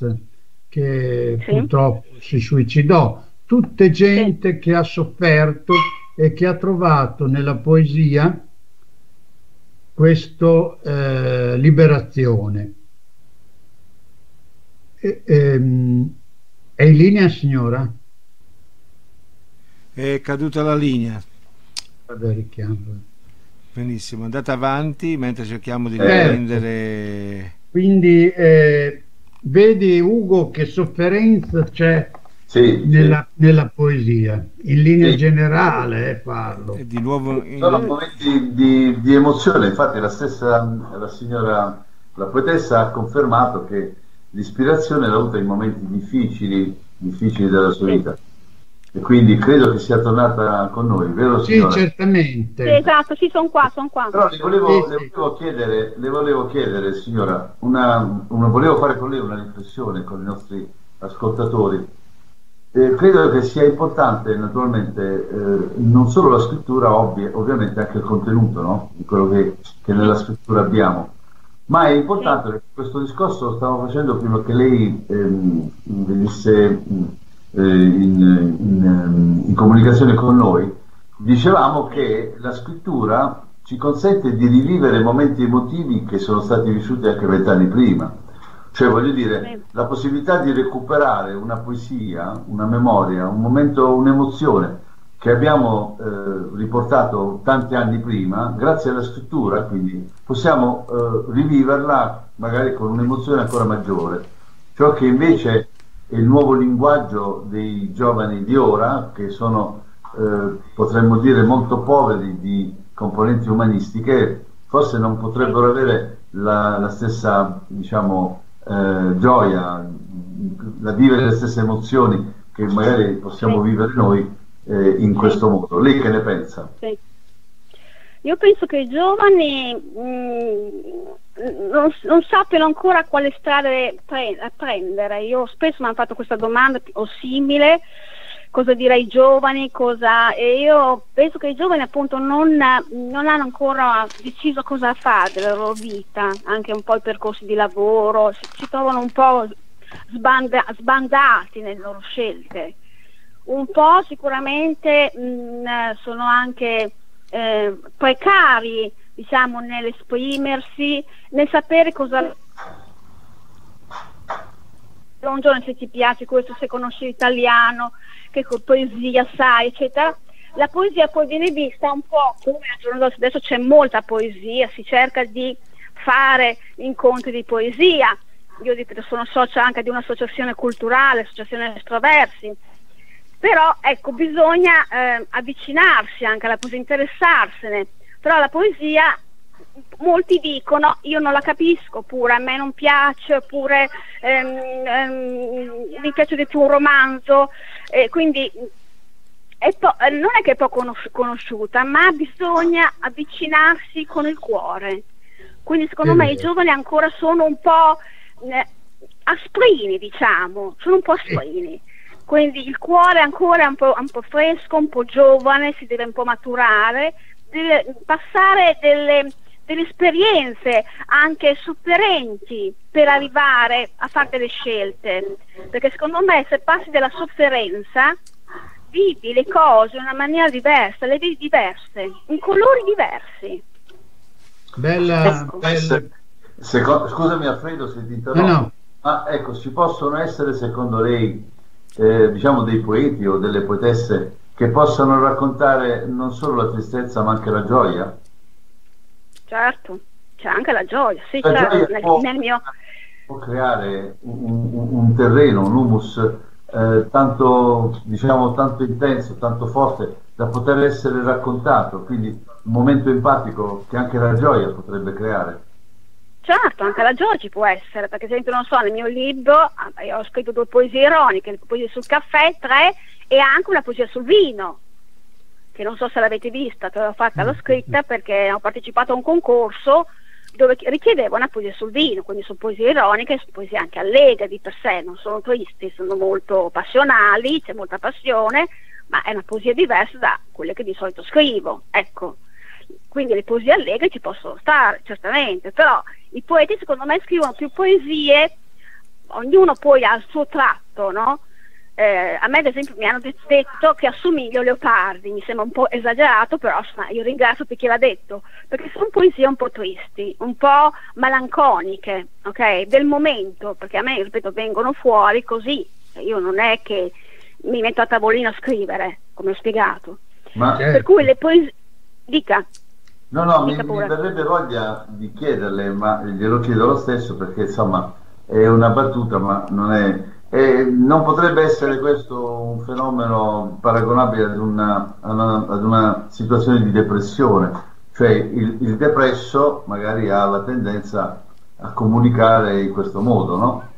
che sì. purtroppo si suicidò. Tutte gente sì. che ha sofferto e che ha trovato nella poesia questa eh, liberazione. E, ehm, è in linea, signora? È caduta la linea. Vabbè, richiamo. Benissimo, andate avanti mentre cerchiamo di certo. riprendere. Quindi eh, vedi, Ugo, che sofferenza c'è sì, nella, sì. nella poesia, in linea sì. generale, eh, parlo. E di nuovo in... Sono momenti di, di emozione, infatti la stessa la signora, la poetessa ha confermato che l'ispirazione l'ha avuta in momenti difficili, difficili della sua vita. E quindi credo che sia tornata con noi, vero signora? Sì, certamente. Sì, esatto, sì, sono qua, sono qua. Però le volevo, sì, le volevo sì. chiedere, le volevo chiedere, signora, una, una, volevo fare con lei una riflessione con i nostri ascoltatori. Eh, credo che sia importante, naturalmente, eh, non solo la scrittura, ovvia, ovviamente anche il contenuto, no? Di quello che, che nella scrittura abbiamo. Ma è importante, perché questo discorso lo stavo facendo prima che lei ehm, venisse eh, in, in, in comunicazione con noi. Dicevamo che la scrittura ci consente di rivivere momenti emotivi che sono stati vissuti anche vent'anni prima. Cioè, voglio dire, la possibilità di recuperare una poesia, una memoria, un momento, un'emozione che abbiamo eh, riportato tanti anni prima, grazie alla scrittura, quindi possiamo eh, riviverla magari con un'emozione ancora maggiore. Ciò che invece è il nuovo linguaggio dei giovani di ora, che sono, eh, potremmo dire, molto poveri di componenti umanistiche, forse non potrebbero avere la, la stessa, diciamo, eh, gioia, la vivere le stesse emozioni che magari possiamo vivere noi Eh, in questo modo. Lei che ne pensa? Sì. Io penso che i giovani mh, non, non sappiano ancora quale strade pre prendere. Io spesso mi hanno fatto questa domanda o simile, cosa direi ai giovani, cosa, e io penso che i giovani appunto non, non hanno ancora deciso cosa fare della loro vita, anche un po' i percorsi di lavoro, si, si trovano un po' sbanda sbandati nelle loro scelte. Un po' sicuramente mh, sono anche eh, precari, diciamo, nell'esprimersi, nel sapere cosa. Un giorno se ti piace questo, se conosci l'italiano, che poesia sai, eccetera. La poesia poi viene vista un po' come al giorno adesso c'è molta poesia, si cerca di fare incontri di poesia. Io sono socia anche di un'associazione culturale, associazione Estroversi. Però ecco, bisogna eh, avvicinarsi anche alla poesia, interessarsene. Però la poesia, molti dicono io non la capisco, oppure a me non piace, oppure ehm, ehm, mi piace di più un romanzo, eh, quindi è non è che è poco conosciuta, ma bisogna avvicinarsi con il cuore. Quindi secondo me i giovani ancora sono un po' eh, asprini, diciamo, sono un po' asprini. Quindi il cuore ancora è un po', un po' fresco, un po' giovane, si deve un po' maturare, deve passare delle, delle esperienze anche sofferenti per arrivare a fare delle scelte, perché secondo me se passi dalla sofferenza vivi le cose in una maniera diversa, le vedi diverse, in colori diversi. Bella, ecco. bella. Secondo, scusami Alfredo se ti interrompo, no, no. ma ecco, ci possono essere secondo lei Eh, diciamo dei poeti o delle poetesse che possano raccontare non solo la tristezza ma anche la gioia? Certo, c'è anche la gioia, sì, la certo, gioia nel, può, nel mio... può creare un, un, un terreno, un humus eh, tanto, diciamo, tanto intenso, tanto forte da poter essere raccontato, quindi un momento empatico che anche la gioia potrebbe creare. Certo, anche la gioia ci può essere, perché esempio, non so, nel mio libro io ho scritto due poesie ironiche, poesie sul caffè, tre, e anche una poesia sul vino, che non so se l'avete vista, che l'ho fatta, l'ho scritta perché ho partecipato a un concorso dove richiedevo una poesia sul vino, quindi sono poesie ironiche, sono poesie anche allegre di per sé, non sono tristi, sono molto passionali, c'è molta passione, ma è una poesia diversa da quelle che di solito scrivo, ecco. Quindi le poesie allegre ci possono stare, certamente, però i poeti secondo me scrivono più poesie, ognuno poi ha il suo tratto, no? Eh, a me ad esempio mi hanno detto che assomiglio a Leopardi, mi sembra un po' esagerato, però insomma, io ringrazio per chi l'ha detto, perché sono poesie un po' tristi, un po' malinconiche, ok? Del momento, perché a me, ripeto, vengono fuori così, io non è che mi metto a tavolino a scrivere, come ho spiegato. Ma per cui le poesie... Dica. No, no, mi, mi verrebbe voglia di chiederle, ma glielo chiedo lo stesso perché insomma è una battuta, ma non è... Eh, non potrebbe essere questo un fenomeno paragonabile ad una, ad una, ad una situazione di depressione, cioè il, il depresso magari ha la tendenza a comunicare in questo modo, no?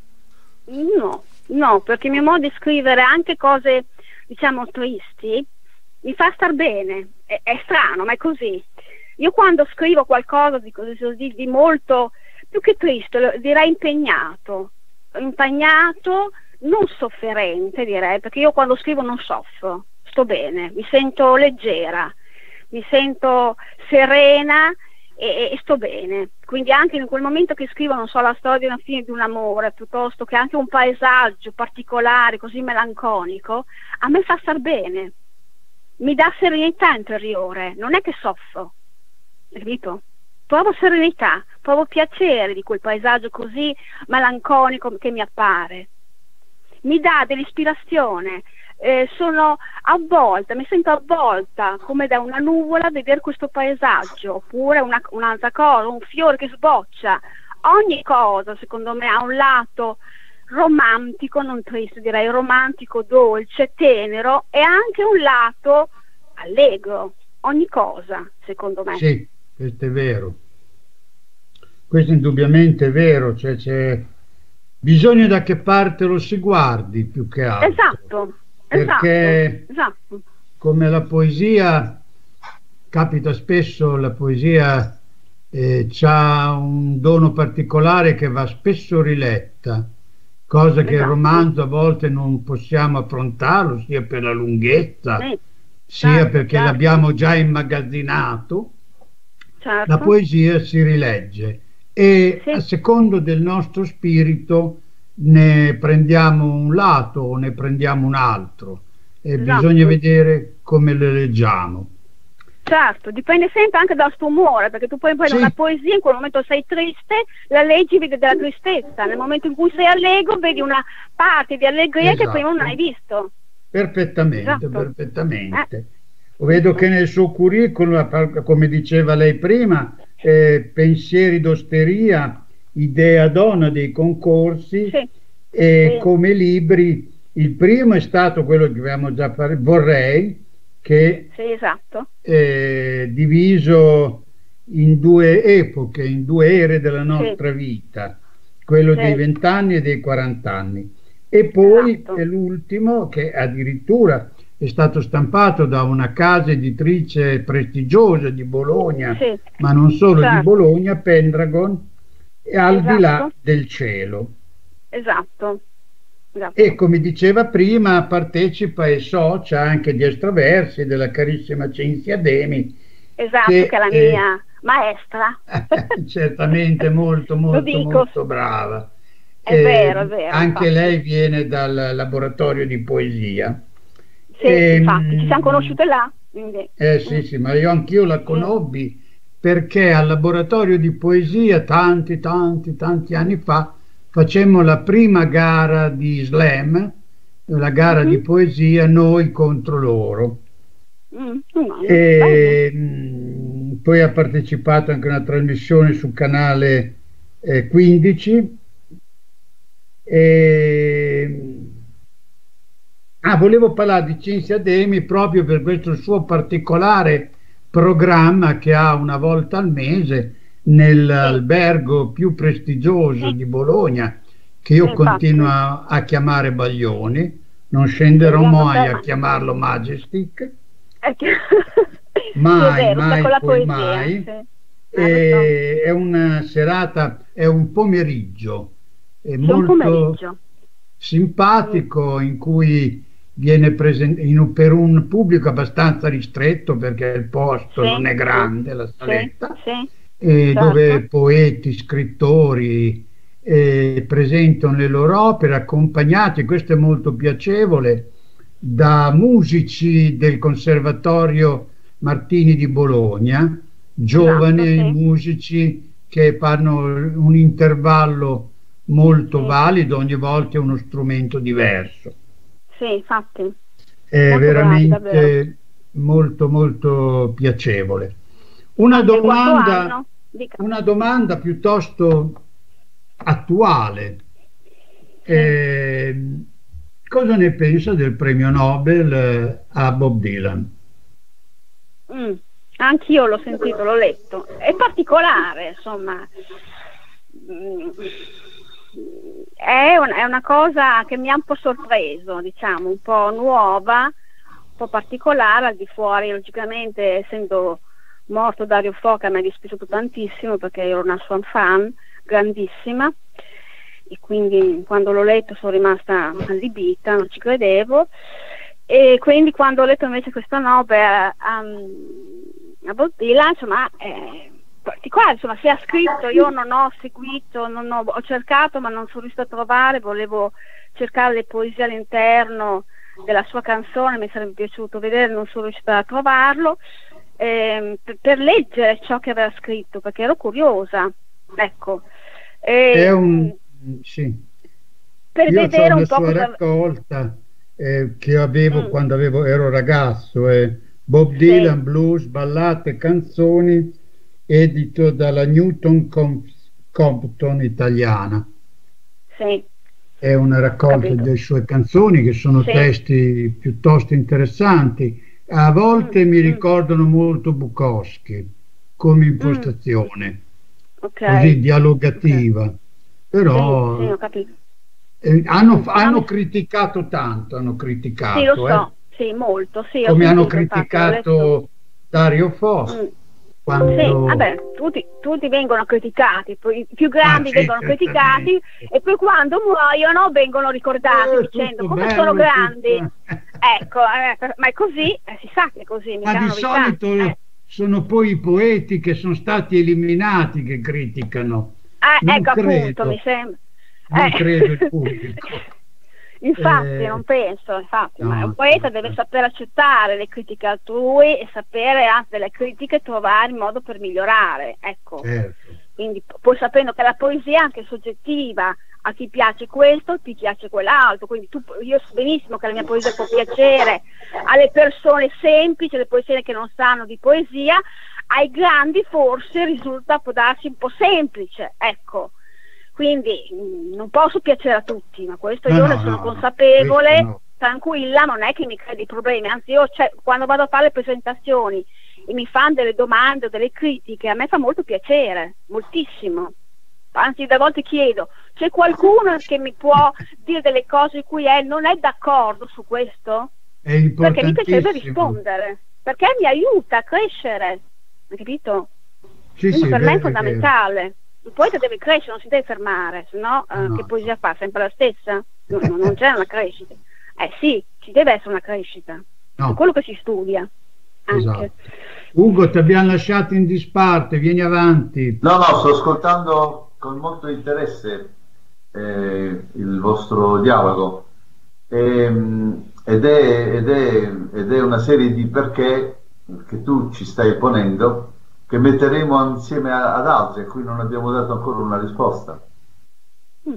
No, no, perché il mio modo di scrivere anche cose, diciamo, tristi, mi fa star bene, è, è strano, ma è così. Io quando scrivo qualcosa di, di, di molto, più che triste, direi impegnato, impegnato, non sofferente direi, perché io quando scrivo non soffro, sto bene, mi sento leggera, mi sento serena e, e sto bene. Quindi anche in quel momento che scrivo, non so, la storia di una fine di un amore, piuttosto che anche un paesaggio particolare, così melanconico, a me fa star bene, mi dà serenità interiore, non è che soffro, capito? Provo serenità, provo piacere di quel paesaggio così melanconico che mi appare, mi dà dell'ispirazione. Eh, sono avvolta, mi sento avvolta come da una nuvola a vedere questo paesaggio, oppure una, un'altra cosa, un fiore che sboccia. Ogni cosa secondo me ha un lato romantico, non triste, direi romantico, dolce, tenero, e anche un lato allegro. Ogni cosa secondo me. Sì, questo è vero, questo indubbiamente è vero, cioè c'è bisogna da che parte lo si guardi più che altro. Esatto. Perché esatto, esatto. Come la poesia, capita spesso, la poesia eh, ha un dono particolare che va spesso riletta, cosa che esatto. il romanzo a volte non possiamo affrontarlo, sia per la lunghezza, sì, sia certo, perché certo. l'abbiamo già immagazzinato. Certo. La poesia si rilegge e sì. a secondo del nostro spirito ne prendiamo un lato o ne prendiamo un altro e esatto. bisogna vedere come le leggiamo. Certo, dipende sempre anche dal tuo umore, perché tu puoi prendere Sì. una poesia, in quel momento sei triste, la leggi e vedi della tristezza, nel momento in cui sei allegro vedi una parte di allegria Esatto. che prima non hai visto. Perfettamente, Esatto. perfettamente. Eh. Vedo che nel suo curriculum, come diceva lei prima, eh, pensieri d'osteria, idea donna dei concorsi, Sì. e Sì. come libri, il primo è stato quello che abbiamo già parlato, Vorrei, che Sì, esatto. è diviso in due epoche, in due ere della nostra Sì. vita, quello Sì. dei vent'anni e dei quarant'anni. E poi Esatto. è l'ultimo che addirittura è stato stampato da una casa editrice prestigiosa di Bologna, Sì. ma non solo Certo. di Bologna, Pendragon, e Al Esatto. di là del cielo. Esatto. esatto. E come diceva prima, partecipa e socia anche di Estroversi della carissima Cinzia Demi. Esatto, che, che è la eh, mia maestra. certamente molto Lo molto dico. molto brava. È vero, è vero, Anche infatti. lei viene dal laboratorio di poesia. Sì, E, infatti, ci siamo mm, conosciute là. Quindi. Eh sì, sì, ma io anch'io la conobbi perché al laboratorio di poesia tanti, tanti, tanti anni fa facemmo la prima gara di slam, la gara Mm-hmm. di poesia, noi contro loro. Mm, no, E mh, poi ha partecipato anche a una trasmissione sul canale eh, quindici. E... Ah, volevo parlare di Cinzia Demi proprio per questo suo particolare programma che ha una volta al mese nell'albergo più prestigioso di Bologna, che io Infatti. continuo a, a chiamare Baglioni, non scenderò Sì, mai vabbè. a chiamarlo Majestic, È che- mai, sì, è vero, sta mai, con la poi poesia, mai. sì. E Eh, è una serata, è un pomeriggio, è lo so. Sì, un molto pomeriggio. simpatico, in cui viene presente per un pubblico abbastanza ristretto perché il posto Sì, non è sì, grande, la sì, saletta, sì, e certo. dove poeti, scrittori eh, presentano le loro opere accompagnati, questo è molto piacevole, da musici del Conservatorio Martini di Bologna, giovani Esatto, sì. musici che fanno un intervallo molto Sì. valido, ogni volta uno strumento diverso. Sì, infatti. È Molto bravi, davvero. veramente molto molto piacevole. Una Anche il quarto domanda, anno, dica. una domanda piuttosto attuale. Sì. Eh, cosa ne pensa del premio Nobel eh, a Bob Dylan? Mm. Anch'io l'ho sentito, l'ho letto. È particolare, insomma. Mm. È, un- è una cosa che mi ha un po' sorpreso, diciamo, un po' nuova, un po' particolare, al di fuori, logicamente, essendo morto Dario Fo, che mi è dispiaciuto tantissimo perché ero una sua fan grandissima, e quindi quando l'ho letto sono rimasta allibita, non ci credevo, e quindi quando ho letto invece questo Nobel um, a Bob Dylan, insomma, è particolare, insomma, se ha scritto, io non ho seguito, non ho, ho cercato ma non sono riuscita a trovare, volevo cercare le poesie all'interno della sua canzone, mi sarebbe piaciuto vedere, non sono riuscita a trovarlo, ehm, per, per leggere ciò che aveva scritto, perché ero curiosa, ecco. E, è un... sì. Per Io vedere ho un una po' sua cosa... raccolta eh, che avevo Mm. quando avevo, ero ragazzo, eh, Bob Sì. Dylan, blues, ballate, canzoni, edito dalla Newton Com- Compton italiana. Sì. È una raccolta Capito. delle sue canzoni che sono Sì. testi piuttosto interessanti. A volte Mm, mi mm. ricordano molto Bukowski come impostazione, Ok. così dialogativa. Ok. Però Sì, sì, ho capito. eh, hanno, hanno mi- criticato tanto, hanno criticato, Sì, lo eh, so, sì, molto, sì, ho come hanno sentito, infatti, ho letto. criticato Dario Fo Mm. quando... Sì, vabbè, tutti, tutti vengono criticati, poi i più grandi Ah, sì, vengono criticati certamente. e poi quando muoiono vengono ricordati Eh, dicendo tutto come bello, sono grandi. tutto- Ecco, eh, ma è così, eh, si sa che è così, mica Ma è di novità. solito Eh. sono poi i poeti che sono stati eliminati che criticano. Eh, Non ecco, credo, appunto, mi sembra. non Eh. credo il pubblico. Infatti, Eh, non penso, infatti, no, ma un poeta certo. deve saper accettare le critiche altrui e sapere anche delle critiche trovare il modo per migliorare, ecco. Certo. Quindi poi sapendo che la poesia è anche soggettiva, a chi piace questo, a chi piace quell'altro, quindi tu, io so benissimo che la mia poesia può piacere alle persone semplici, alle persone che non sanno di poesia, ai grandi forse risulta, può darsi un po' semplice, ecco. Quindi mh, non posso piacere a tutti, ma questo No, io no, ne sono no, consapevole, questo no. tranquilla, non è che mi crei dei problemi, anzi io cioè, quando vado a fare le presentazioni e mi fanno delle domande o delle critiche, a me fa molto piacere, moltissimo. Anzi, da volte chiedo, c'è qualcuno che mi può dire delle cose in cui è, non è d'accordo su questo? È Perché mi piacerebbe importantissimo. rispondere, perché mi aiuta a crescere, hai capito? Sì, Quindi sì, per me è vero, vero. fondamentale. Il poeta deve crescere, non si deve fermare, se no eh, No. che poesia fa? Sempre la stessa? No, no, non c'è una crescita. Eh sì, ci deve essere una crescita. No. È quello che si studia. Anche. Esatto. Ugo, ti abbiamo lasciato in disparte, vieni avanti. No, no, sto ascoltando con molto interesse eh, il vostro dialogo Ehm, ed è, ed è- ed è una serie di perché che tu ci stai ponendo che metteremo insieme a- ad altri a cui non abbiamo dato ancora una risposta. Mm.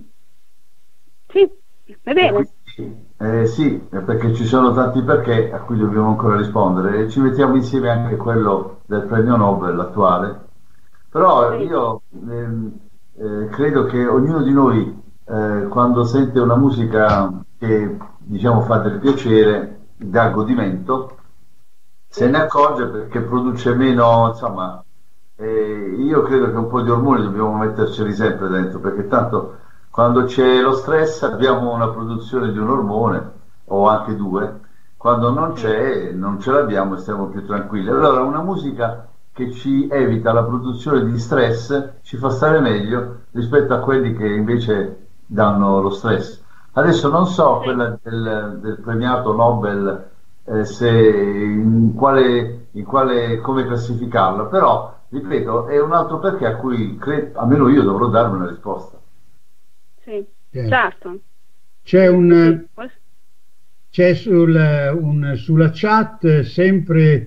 Sì, va E bene. quindi, eh, sì, eh, perché ci sono tanti perché a cui dobbiamo ancora rispondere e ci mettiamo insieme anche quello del premio Nobel attuale. Però Sì. io ehm, eh, credo che ognuno di noi eh, quando sente una musica che diciamo fa del piacere, dà godimento, se ne accorge perché produce meno, insomma, eh, io credo che un po' di ormoni dobbiamo metterceli sempre dentro, perché tanto quando c'è lo stress abbiamo una produzione di un ormone o anche due, quando non c'è non ce l'abbiamo e stiamo più tranquilli. Allora una musica che ci evita la produzione di stress ci fa stare meglio rispetto a quelli che invece danno lo stress. Adesso non so Sì. quella del, del premiato Nobel eh, se in quale, in quale come classificarla, però ripeto è un altro perché a cui cre- almeno io dovrò darmi una risposta. Sì, Sì. certo. C'è un, Sì. c'è sul, un- sulla chat sempre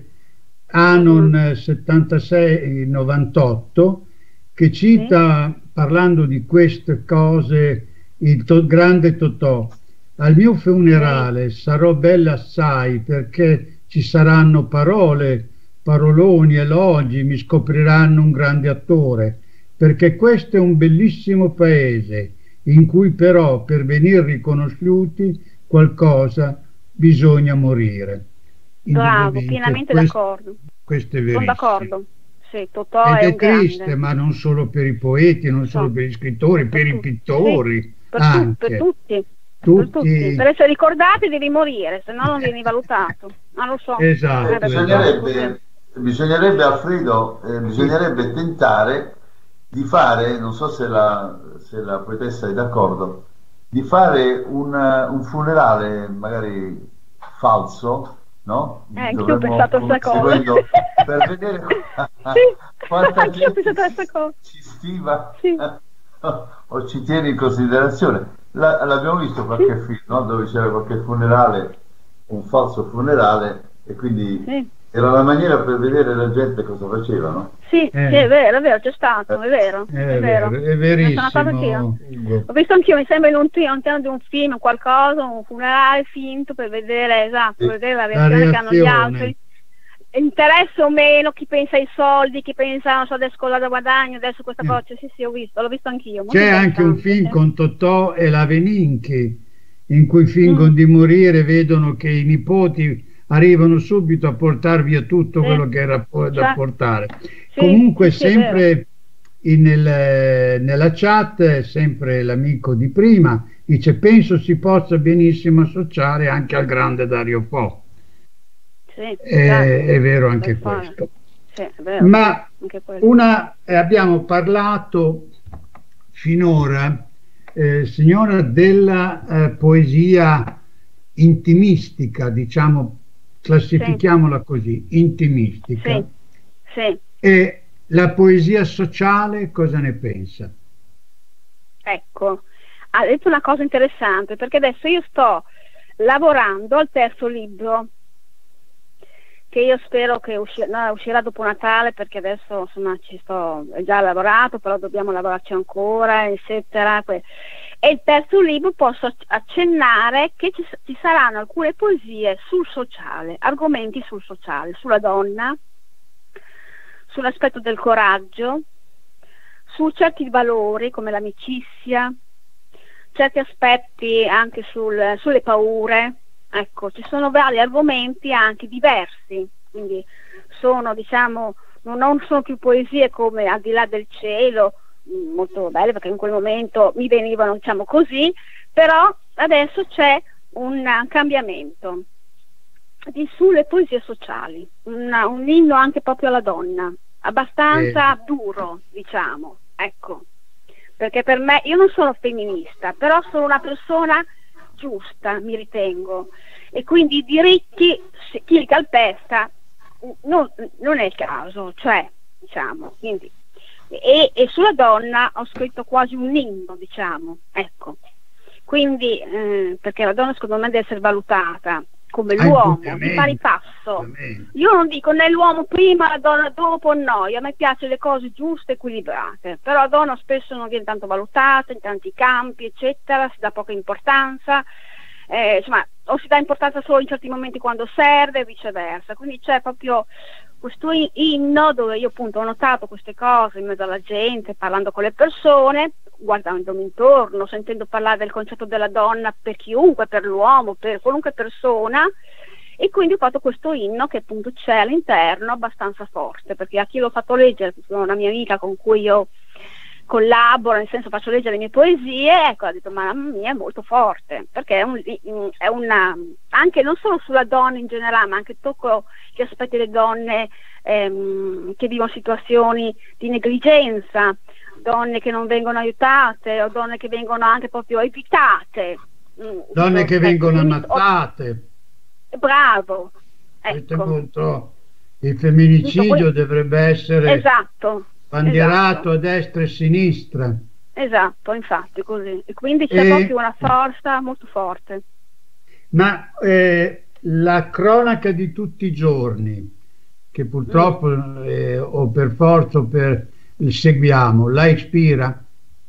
Anon settantasei novantotto che cita, parlando di queste cose, il to- grande Totò: al mio funerale sarò bella assai perché ci saranno parole, paroloni, elogi, mi scopriranno un grande attore, perché questo è un bellissimo paese in cui però per venir riconosciuti qualcosa bisogna morire. Bravo, Indubbiamente, pienamente questo- d'accordo. Questo è Sono verissimo. d'accordo. Sì, Totò Ed è è un triste, grande. ma non solo per i poeti, non So. solo per gli scrittori, per i tutti. pittori Sì, per, tu- anche. per tutti. Tutti- Per tutti. Per essere ricordati devi morire, se no non vieni valutato. Non lo so. Esatto, Eh, perché Bisognerebbe, bisognerebbe Alfredo, eh, bisognerebbe tentare di fare, non so se la, se la poetessa è d'accordo, di fare un, un funerale magari falso, no? Eh, anch'io ho Dovremmo, pensato a sta cosa. seguendo- per vedere Sì, quanta anch'io ho gente pensato alla ci, stessa cosa. ci stima Sì. o ci tiene in considerazione. La- l'abbiamo visto qualche film, no? Dove c'era qualche funerale, un falso funerale, e quindi Sì. era la maniera per vedere la gente cosa faceva, no? Sì, Eh. sì, è vero, è vero, c'è stato, è vero, È è vero. vero, è Me ne sono accorta verissimo, anch'io. Ugo. Ho visto anch'io, mi sembra in un, ti- all'interno di un film, qualcosa, un funerale finto per vedere, esatto, Sì. per vedere la La reazione che hanno gli reazione. altri. Interesse o meno, chi pensa ai soldi, chi pensa, non so, adesso con la da guadagno, adesso questa Eh. cosa, sì, sì, ho visto, l'ho visto anch'io. molto C'è anche un interessante, film sì. con Totò e la Veninchi in cui fingono Mm. di morire, vedono che i nipoti arrivano subito a portar via tutto Sì. quello che era po- da Cioè, portare. sì, Comunque sì, sì, è sempre in- nel- nella chat, sempre l'amico di prima dice: penso si possa benissimo associare anche al grande Dario Fo. Sì, Eh, certo. è vero anche Per fare. questo. Sì, è vero, Ma anche quello. una, eh, abbiamo parlato finora, eh, signora, della eh, poesia intimistica, diciamo, classifichiamola così, intimistica. Sì, sì. E la poesia sociale cosa ne pensa? Ecco, ha detto una cosa interessante, perché adesso io sto lavorando al terzo libro, che io spero che usci- no, uscirà dopo Natale, perché adesso insomma ci sto, ho già lavorato, però dobbiamo lavorarci ancora, eccetera. que- E il terzo libro posso acc- accennare che ci, s- ci saranno alcune poesie sul sociale, argomenti sul sociale, sulla donna, sull'aspetto del coraggio, su certi valori come l'amicizia, certi aspetti anche sul- sulle paure. Ecco, ci sono vari argomenti anche diversi, quindi sono, diciamo, non, non sono più poesie come Al di là del cielo, mh, molto belle perché in quel momento mi venivano, diciamo così, però adesso c'è un uh, cambiamento di, sulle poesie sociali, una- un inno anche proprio alla donna, abbastanza duro, diciamo, ecco, perché per me, io non sono femminista, però sono una persona giusta, mi ritengo, e quindi i diritti, se chi li calpesta, non, non è il caso, cioè, diciamo, quindi, e, e sulla donna ho scritto quasi un inno, diciamo, ecco, quindi, eh, perché la donna secondo me deve essere valutata come Ah, l'uomo, di indubbiamente, pari passo. indubbiamente. Io non dico né l'uomo prima, la donna dopo, no, a me piacciono le cose giuste, equilibrate, però la donna spesso non viene tanto valutata in tanti campi, eccetera, si dà poca importanza, eh, insomma, o si dà importanza solo in certi momenti quando serve e viceversa, quindi c'è proprio questo in- inno dove io appunto ho notato queste cose in mezzo alla gente, parlando con le persone, guardandomi intorno, sentendo parlare del concetto della donna per chiunque, per l'uomo, per qualunque persona, e quindi ho fatto questo inno che appunto c'è all'interno abbastanza forte, perché a chi l'ho fatto leggere, sono una mia amica con cui io collaboro, nel senso faccio leggere le mie poesie, ecco, ha detto mamma mia è molto forte, perché è, un, è una, anche non solo sulla donna in generale, ma anche tocco gli aspetti delle donne ehm, che vivono situazioni di negligenza, donne che non vengono aiutate o donne che vengono anche proprio evitate, Donne che ecco, vengono quindi, ammazzate. oh, bravo, Questo è ecco. molto... Il femminicidio dovrebbe essere Esatto, bandierato esatto. a destra e a sinistra. Esatto, infatti così. E quindi c'è E- proprio una forza molto forte. Ma eh, la cronaca di tutti i giorni, che purtroppo eh, o per forza o per seguiamo, la ispira?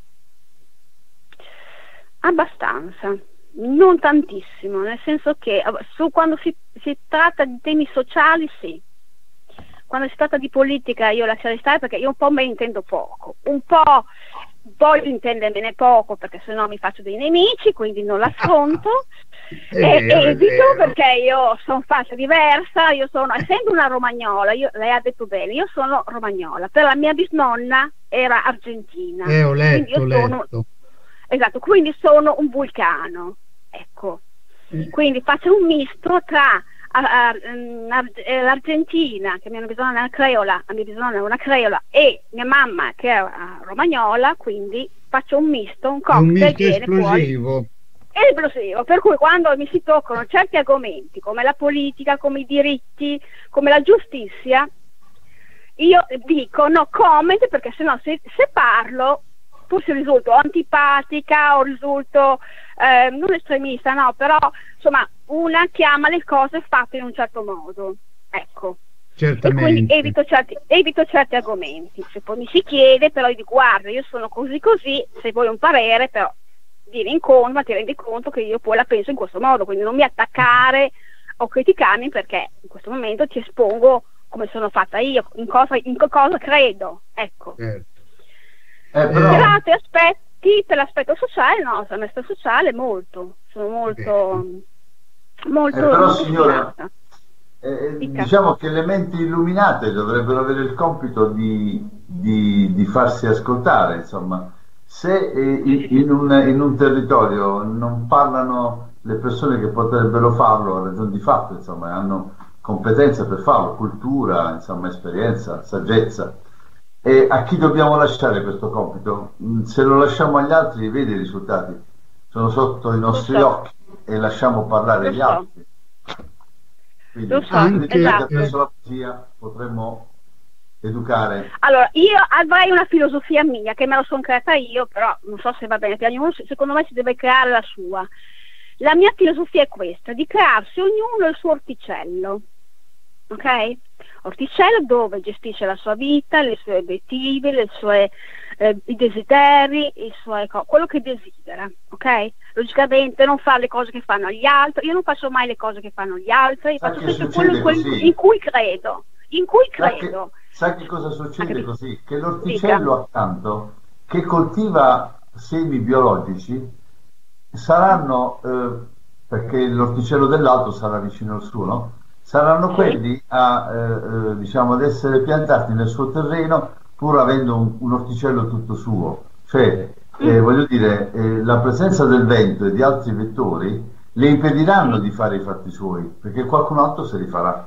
Abbastanza, non tantissimo, nel senso che eh, su, quando si, si tratta di temi sociali sì, quando si tratta di politica io lascerei stare perché io un po' me ne intendo poco, un po' voglio intendermene poco perché sennò mi faccio dei nemici, quindi non l'affronto. È e vero, è evito vero. perché io sono faccia diversa, io sono, essendo una romagnola, io, lei ha detto bene, io sono romagnola, però la mia bisnonna era argentina. Eh, ho quindi io letto, ho sono, letto. esatto, quindi sono un vulcano, ecco. Eh, Quindi faccio un misto tra a- a- mm, ar- eh, l'Argentina, che mia bisnonna è una creola, la mia bisnonna è una creola, e mia mamma che è uh, romagnola, quindi faccio un misto, un è un cocktail misto viene fuori esplosivo. esplosivo, per cui quando mi si toccano certi argomenti come la politica, come i diritti, come la giustizia, io dico no comment, perché sennò se, se parlo forse risulto antipatica o risulto eh, non estremista, no, però insomma una chiama le cose fatte in un certo modo, ecco. Certamente. E quindi evito certi, evito certi argomenti. Se poi mi si chiede, però io dico guarda, io sono così così, se vuoi un parere, però vieni incontro, ma ti rendi conto che io poi la penso in questo modo, quindi non mi attaccare o criticarmi, perché in questo momento ti espongo come sono fatta io, in cosa, in cosa credo, ecco. Certo. Eh, però... Per altri aspetti, per l'aspetto sociale, no, l'aspetto sociale molto, sono molto, molto, eh, però molto signora, stimata. Eh, diciamo che le menti illuminate dovrebbero avere il compito di, di, di farsi ascoltare, insomma. Se eh, in, un, in un territorio non parlano le persone che potrebbero farlo, a ragion di fatto, insomma, hanno competenza per farlo, cultura, insomma, esperienza, saggezza. E a chi dobbiamo lasciare questo compito? Se lo lasciamo agli altri, vedi i risultati, sono sotto i nostri Lo so. occhi, e lasciamo parlare Lo gli so. altri. Quindi, Lo so, anche- esatto. attraverso la poesia potremmo educare. Allora, io avrei una filosofia mia, che me la sono creata io, però non so se va bene per ognuno, secondo me si deve creare la sua. La mia filosofia è questa, di crearsi ognuno il suo orticello, ok? Orticello dove gestisce la sua vita, le sue obiettivi, le sue, eh, i desideri, i suoi, quello che desidera, ok? Logicamente non fa le cose che fanno gli altri, io non faccio mai le cose che fanno gli altri, io Sa faccio che sempre quello in, succede cui- così? in cui credo, in cui Sa che, credo. sa che cosa succede Capito? così? Che l'orticello accanto, che coltiva semi biologici, saranno, eh, perché l'orticello dell'altro sarà vicino al suo, no? Saranno Sì. quelli a, eh, eh, diciamo, ad essere piantati nel suo terreno, pur avendo un, un orticello tutto suo. Cioè, eh, voglio dire, eh, la presenza del vento e di altri vettori le impediranno Sì. di fare i fatti suoi, perché qualcun altro se li farà.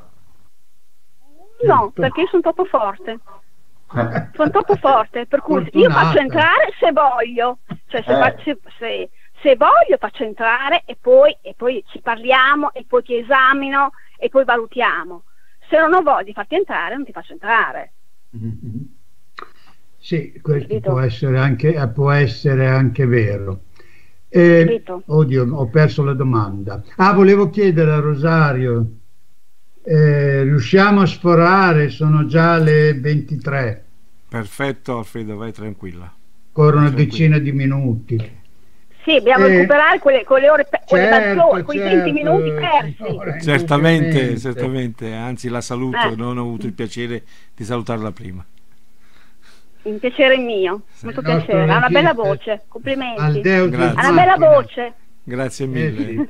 No, perché io sono troppo forte. Eh. Sono troppo forte, per cui io Fortunata. faccio entrare se voglio, cioè se, Eh. fa- se- se- se voglio faccio entrare e poi, e poi ci parliamo e poi ti esamino e poi valutiamo. Se non ho voglia di farti entrare non ti faccio entrare. Sì, questo Capito? può essere anche, può essere anche vero. Eh, Capito? oddio, ho perso la domanda. Ah, volevo chiedere a Rosario, eh, riusciamo a sforare? Sono già le ventitré, Perfetto Alfredo, vai tranquilla. ancora una Tranquillo. decina di minuti. Sì, dobbiamo Eh, recuperare quelle, quelle ore, pe- quelle certo, mezz'ore, quei venti certo, minuti persi. signora, Certamente, indubbiamente. certamente, anzi la saluto, Eh. non ho avuto il piacere di salutarla prima. Un piacere mio, molto Il nostro piacere, ha una bella regista, voce, complimenti. al Deus Grazie. ex Ha una bella machina. voce. Grazie Eh, mille.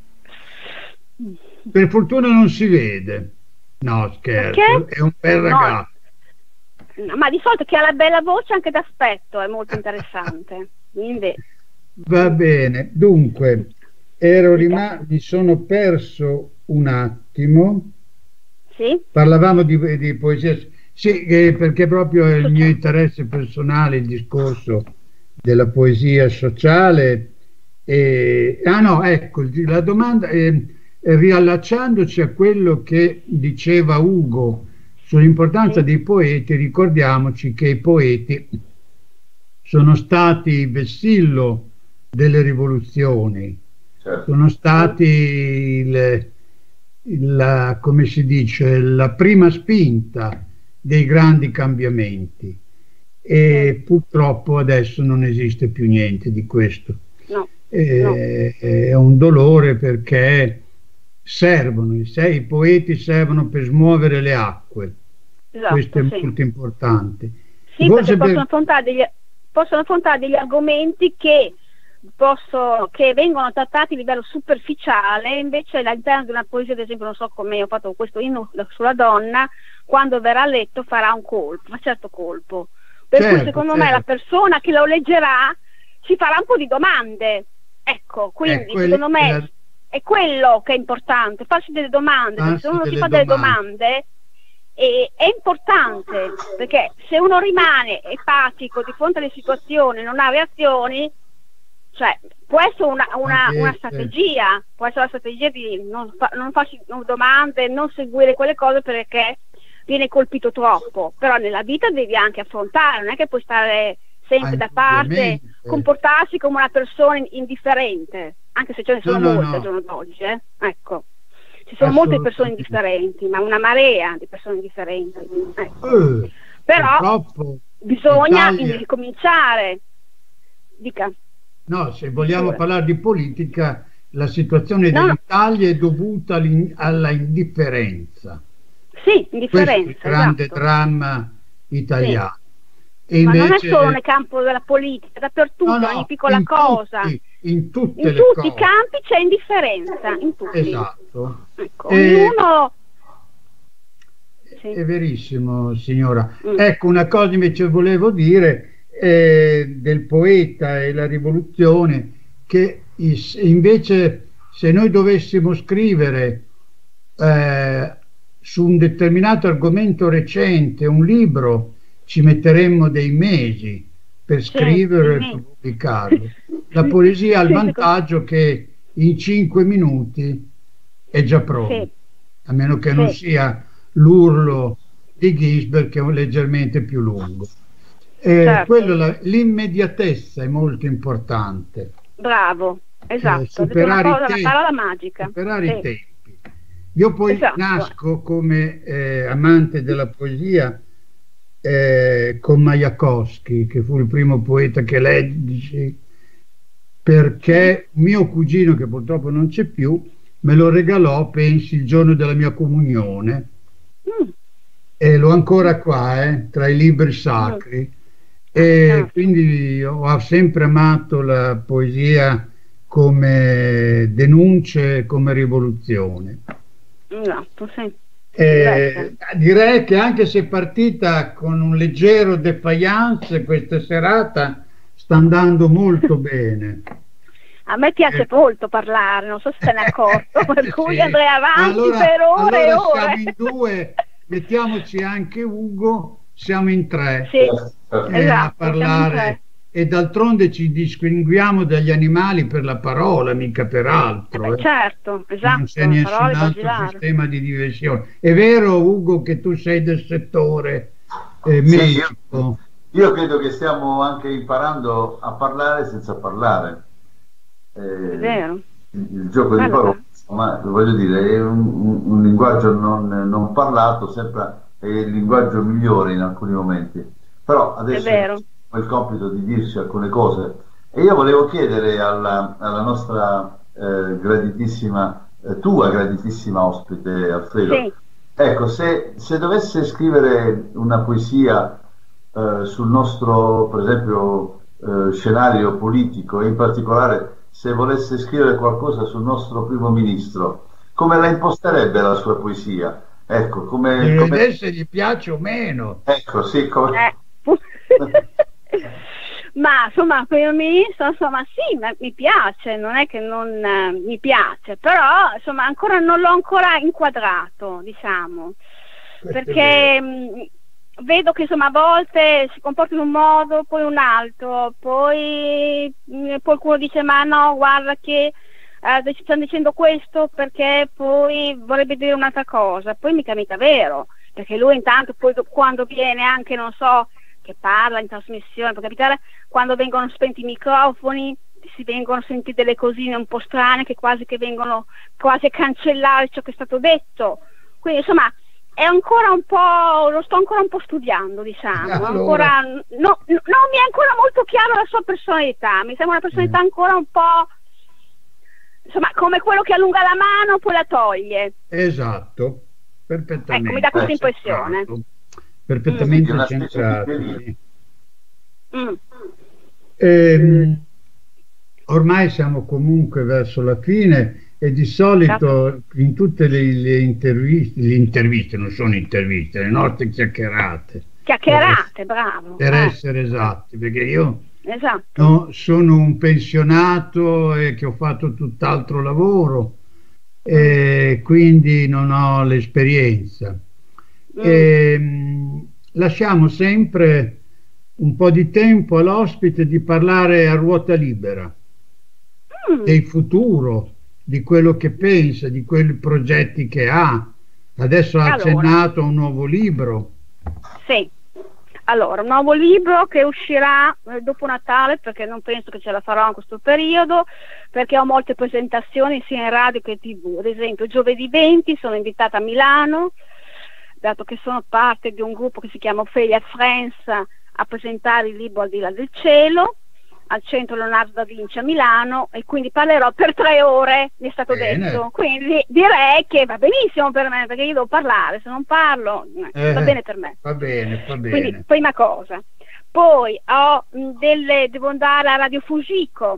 sì. Per fortuna non si vede. No, scherzo, Perché? è un bel No. ragazzo. No, ma di solito chi ha la bella voce anche d'aspetto è molto interessante. Quindi, Va bene, dunque, ero rima- mi sono perso un attimo, sì? parlavamo di, di poesia, sì, eh, perché proprio è il mio interesse personale il discorso della poesia sociale. E, ah no, ecco, la domanda, eh, riallacciandoci a quello che diceva Ugo sull'importanza Sì. dei poeti, ricordiamoci che i poeti sono stati il vessillo delle rivoluzioni, Certo. sono stati il, il- la, come si dice, la prima spinta dei grandi cambiamenti, e purtroppo adesso non esiste più niente di questo. No. Eh, È un dolore, perché servono, i sei poeti servono per smuovere le acque, Esatto, questo è sì. molto importante. Sì, Forse perché per- possono affrontare degli, possono affrontare degli argomenti che, posso, che vengono trattati a livello superficiale, invece all'interno di una poesia, ad esempio, non so come ho fatto questo inno sulla donna, quando verrà letto farà un colpo, un certo colpo. Per Certo, cui secondo me certo. la persona che lo leggerà si farà un po' di domande. Ecco, quindi Eh, quelli- secondo me la- è quello che è importante, farsi delle domande, perché Farsi se uno si delle fa delle domande. domande e è importante, perché se uno rimane epatico di fronte alle situazioni, non ha reazioni, cioè può essere una, una, Anche- una strategia, può essere la strategia di non, fa, non farsi domande, non seguire quelle cose, perché viene colpito troppo, però nella vita devi anche affrontare, non è che puoi stare sempre Ah, da parte, indubbiamente. comportarsi come una persona indifferente, anche se ce ne sono No, no, molte no. al giorno d'oggi, eh? Ecco. Ci sono molte persone Assolutamente. indifferenti, ma una marea di persone indifferenti. Ecco. Eh, Però purtroppo bisogna l'Italia- ricominciare. Dica. No, se vogliamo Sure. parlare di politica, la situazione No, no. dell'Italia è dovuta all'in- alla indifferenza. Sì, Questo è il indifferenza, grande esatto. dramma italiano. E Ma non è invece- solo nel campo della politica, è dappertutto, No, no, ogni piccola in cosa. tutti, in tutte In le tutti i cose. campi c'è indifferenza, in tutti. Esatto. Ecco, E- ognuno... Sì. È verissimo, signora. Mm. Ecco, una cosa invece volevo dire eh, del poeta e la rivoluzione, che is- invece se noi dovessimo scrivere eh, su un determinato argomento recente un libro, ci metteremmo dei mesi per Sì, scriverlo dei e mesi. per pubblicarlo. La poesia ha il Sì, vantaggio che in cinque minuti è già pronto, Sì. a meno che Sì. non sia l'urlo di Gisbert, che è leggermente più lungo. Eh, Certo. quello, la- l'immediatezza è molto importante. Bravo, esatto. Eh, Ho detto una, superare cosa, i una tempi, parola magica. superare Sì. i tempi. Io poi Esatto. nasco come eh, amante della poesia eh, con Majakovskij, che fu il primo poeta che leggi, perché mio cugino, che purtroppo non c'è più, me lo regalò, pensi, il giorno della mia comunione, Mm. e l'ho ancora qua, eh, tra i libri sacri. E Certo. quindi ho sempre amato la poesia come denunce, come rivoluzione. Esatto, sì. Eh, direi che anche se è partita con un leggero defiance, questa serata sta andando molto bene. A me piace Eh. molto parlare, non so se te ne è accorto, per cui Sì. andrei avanti Allora- per ore allora e ore. siamo in due, mettiamoci anche Ugo, siamo in tre Sì, eh, esatto, a siamo in parlare, tre. e d'altronde ci distinguiamo dagli animali per la parola, mica per altro. Eh, eh. certo, esatto, Non c'è nessun parole altro basilari. sistema di diversione. È vero, Ugo, che tu sei del settore eh, Sì, medico? Io credo che stiamo anche imparando a parlare senza parlare. Eh, È vero. Il, il gioco di Bello, parole, bello. insomma, voglio dire, è un, un- un linguaggio non, non parlato, sempre è il linguaggio migliore in alcuni momenti. Però adesso È vero. ho il compito di dirci alcune cose. E io volevo chiedere alla, alla nostra eh, graditissima, eh, tua graditissima ospite, Alfredo, Sì. ecco, se, se dovesse scrivere una poesia eh, sul nostro, per esempio, eh, scenario politico, e in particolare se volesse scrivere qualcosa sul nostro primo ministro, come la imposterebbe la sua poesia? Ecco, come, Deve come- vedere se gli piace o meno. ecco, sì, come, Eh. Ma insomma, primo ministro, insomma, sì, ma mi piace, non è che non eh, mi piace, però insomma ancora non l'ho ancora inquadrato, diciamo, Questo è perché mh, vedo che insomma a volte si comporta in un modo, poi un altro, poi mh, qualcuno dice ma no, guarda che eh, ci stanno dicendo questo perché poi vorrebbe dire un'altra cosa, poi mica mica vero, perché lui intanto poi do- quando viene anche, non so, che parla in trasmissione, può capitare, quando vengono spenti i microfoni, si vengono sentite delle cosine un po' strane che quasi che vengono quasi a cancellare ciò che è stato detto. Quindi insomma è ancora un po', lo sto ancora un po' studiando, diciamo, Allora. ancora no, no, non mi è ancora molto chiara la sua personalità, mi sembra una personalità ancora un po', insomma, come quello che allunga la mano poi la toglie. Esatto, perfettamente. Ecco, mi dà questa Eh, impressione. centrato, perfettamente Sì, una specie di centrato. delirio. Mm. Ehm, ormai siamo comunque verso la fine e di solito in tutte le, le interviste, le interviste non sono interviste, le nostre chiacchierate, Chiacchierate, bravo. per eh, essere esatti, perché io esatto. no, sono un pensionato e che ho fatto tutt'altro lavoro e quindi non ho l'esperienza. Mm. Ehm, lasciamo sempre un po' di tempo all'ospite di parlare a ruota libera Mm. del futuro, di quello che pensa, di quei progetti che ha, Adesso ha Allora. accennato un nuovo libro. Sì. Allora, un nuovo libro che uscirà eh, dopo Natale, perché non penso che ce la farò in questo periodo, perché ho molte presentazioni sia in radio che in tivù. Ad esempio, giovedì venti sono invitata a Milano, dato che sono parte di un gruppo che si chiama Ophelia Friends, a presentare il libro Al di là del cielo al centro Leonardo da Vinci a Milano, e quindi parlerò per tre ore, mi è stato Bene. detto, quindi direi che va benissimo per me, perché io devo parlare, se non parlo eh, va Eh, bene per me. Va bene, va bene. Quindi prima cosa. Poi ho mh, delle, devo andare a Radio Fujiko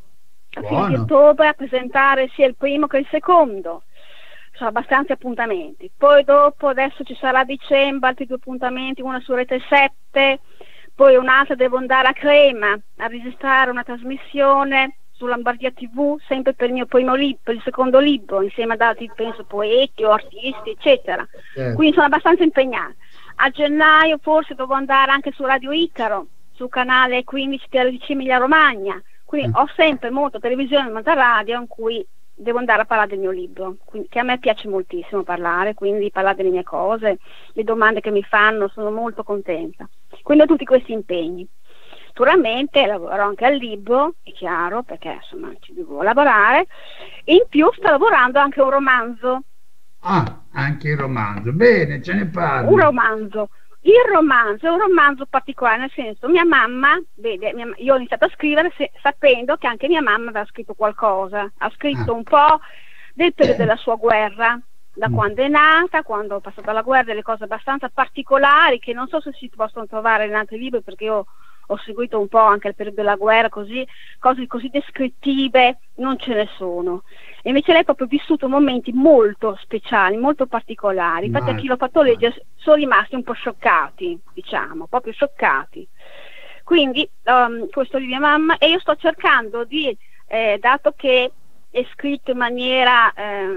a fine Buono. di ottobre a presentare sia il primo che il secondo. Sono abbastanza appuntamenti. Poi dopo, adesso ci sarà a dicembre altri due appuntamenti, uno su Rete sette, poi un'altra devo andare a Crema a registrare una trasmissione su Lombardia tivù, sempre per il mio primo libro, per il secondo libro, insieme ad altri, penso, poeti o artisti, eccetera. Certo. Quindi sono abbastanza impegnata. A gennaio forse devo andare anche su Radio Icaro, sul canale quindici T R C Emilia Romagna. Quindi Mm. ho sempre molta televisione e molta radio in cui devo andare a parlare del mio libro, quindi, che a me piace moltissimo parlare, quindi parlare delle mie cose, le domande che mi fanno, sono molto contenta. Quindi ho tutti questi impegni. Naturalmente lavorerò anche al libro, è chiaro, perché insomma ci devo lavorare, e in più sto lavorando anche a un romanzo. Ah, anche il romanzo. Bene, ce ne parli. Un romanzo. Il romanzo è un romanzo particolare, nel senso, mia mamma, vede, mia, io ho iniziato a scrivere se, sapendo che anche mia mamma aveva scritto qualcosa, ha scritto Ah. un po' del periodo della sua guerra, da Mm. quando è nata, quando è passata la guerra, delle cose abbastanza particolari che non so se si possono trovare in altri libri, perché io ho seguito un po' anche il periodo della guerra, così, cose così descrittive non ce ne sono. E invece lei ha proprio vissuto momenti molto speciali, molto particolari. Infatti a chi l'ho fatto leggere sono rimasti un po' scioccati, diciamo, proprio scioccati. Quindi um, questo di mia mamma, e io sto cercando di, eh, dato che è scritto in maniera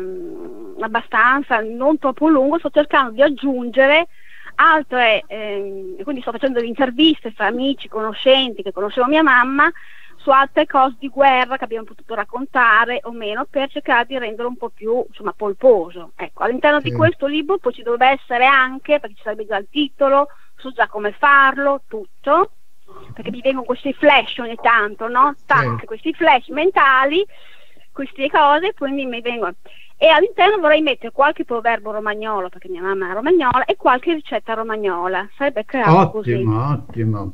ehm, abbastanza, non troppo lungo, sto cercando di aggiungere altre, ehm, quindi sto facendo delle interviste fra amici, conoscenti che conoscevo mia mamma, su altre cose di guerra che abbiamo potuto raccontare o meno, per cercare di renderlo un po' più, insomma, polposo. Ecco, all'interno Sì. di questo libro poi ci dovrebbe essere anche, perché ci sarebbe già il titolo, so già come farlo, tutto, perché mi vengono questi flash ogni tanto, no? Tac, Sì. questi flash mentali, queste cose, quindi mi vengono. E all'interno vorrei mettere qualche proverbio romagnolo, perché mia mamma è romagnola, e qualche ricetta romagnola. Sarebbe creato così. Ottimo, ottimo.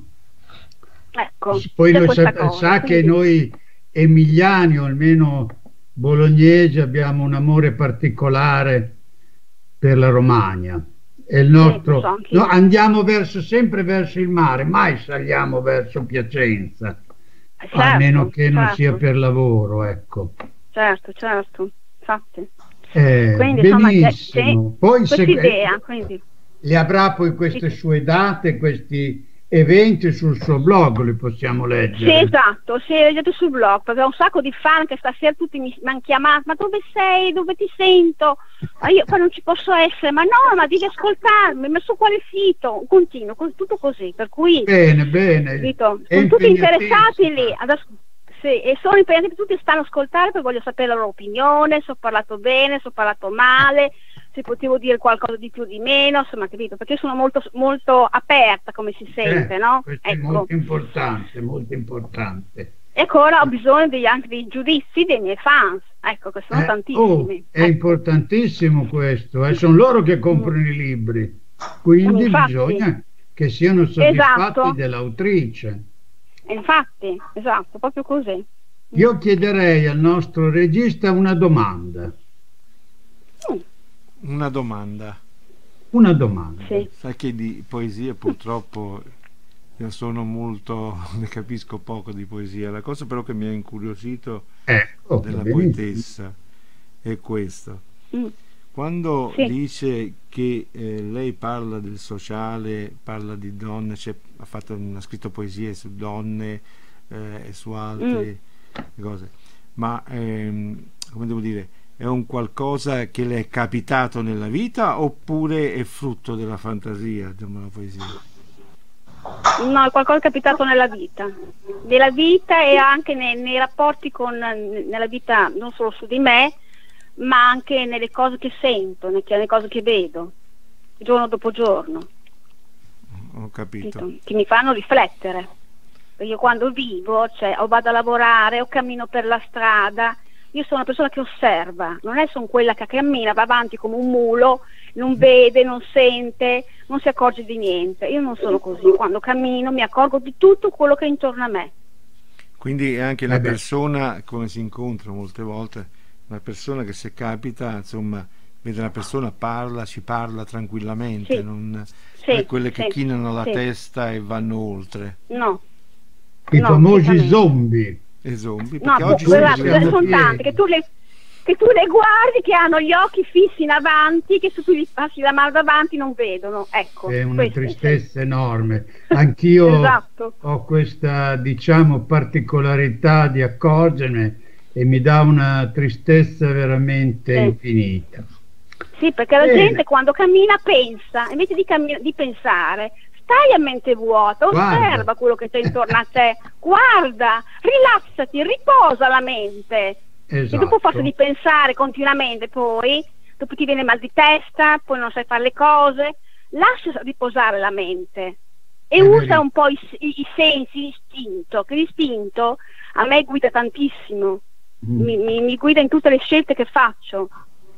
Ecco, Poi c'è lo questa sa, cosa, sa che quindi- noi emiliani, o almeno bolognesi, abbiamo un amore particolare per la Romagna. È il nostro, lo so anch'io. no, andiamo verso, sempre verso il mare, mai saliamo verso Piacenza, Certo, a meno che non certo, sia per lavoro, ecco. certo, certo, infatti. Eh, Quindi, insomma, c'è- benissimo. c'è Poi questa se- idea, quindi. le avrà poi queste sue date, questi eventi sul suo blog, li possiamo Sì, leggere. esatto, sì, leggeto sul blog, perché ho un sacco di fan che stasera tutti mi, mi hanno chiamato, ma dove sei, dove ti sento? Ma io qua non ci posso essere, ma no, ma devi ascoltarmi, ma su quale sito? Continuo, co- tutto così, per cui, Bene, bene. capito? È Sono tutti impegnatissimo. interessati lì, ad as- sì, e sono impegnati, tutti stanno a ascoltare, perché voglio sapere la loro opinione, se ho parlato bene, se ho parlato male, se potevo dire qualcosa di più o di meno, insomma, capito? Perché sono molto, molto aperta, come si sente, Eh, no? questo è Ecco. molto importante, molto importante. E ancora ho bisogno degli, anche dei giudizi dei miei fans, ecco, che sono Eh, tantissimi. oh, è Ecco. importantissimo questo, eh, sono loro che comprano i libri, quindi Infatti. bisogna che siano soddisfatti Esatto. dell'autrice. E infatti, esatto, proprio così. Io chiederei al nostro regista una domanda, Mm, Una domanda. una domanda. sì. Sai che di poesia purtroppo io sono molto, ne capisco poco di poesia. La cosa però che mi ha incuriosito Ecco, della benissimo. poetessa è questo. Mm, Quando Sì. dice che eh, lei parla del sociale, parla di donne, cioè, ha, fatto, ha scritto poesie su donne eh, e su altre cose, ma ehm, come devo dire, è un qualcosa che le è capitato nella vita oppure è frutto della fantasia, diciamo, la poesia? No, è qualcosa che è capitato nella vita, nella vita e anche nei, nei rapporti con, nella vita non solo su di me, ma anche nelle cose che sento, nelle cose che vedo, giorno dopo giorno. Ho capito. Che mi fanno riflettere. Io quando vivo, cioè, o vado a lavorare o cammino per la strada, io sono una persona che osserva, non è sono quella che cammina, va avanti come un mulo, non vede, non sente, non si accorge di niente. Io non sono così, quando cammino mi accorgo di tutto quello che è intorno a me. Quindi è anche una persona, come si incontra molte volte, una persona che se capita, insomma, vede una persona, parla, ci parla tranquillamente, sì. non sì, è quelle che sì, chinano la sì. testa e vanno oltre. No. I no, famosi zombie. E zombie, no, perché oggi quella, si quelle sono piedi. tante, che tu, le, che tu le guardi, che hanno gli occhi fissi in avanti, che se tu gli passi la mano davanti non vedono. Ecco, È una queste, tristezza enorme. Anch'io esatto. ho questa, diciamo, particolarità di accorgermi e mi dà una tristezza veramente sì. infinita. Sì, perché la Bene. gente quando cammina pensa, invece di, cammi- di pensare, stai a mente vuota, osserva Guarda. quello che c'è intorno a te, guarda, rilassati, riposa la mente. Esatto. E dopo forza di pensare continuamente, poi dopo ti viene mal di testa, poi non sai fare le cose, lascia riposare la mente e È usa verissimo. un po' i, i, i sensi, l'istinto, che l'istinto a me guida tantissimo, Mm. mi, mi, mi guida in tutte le scelte che faccio.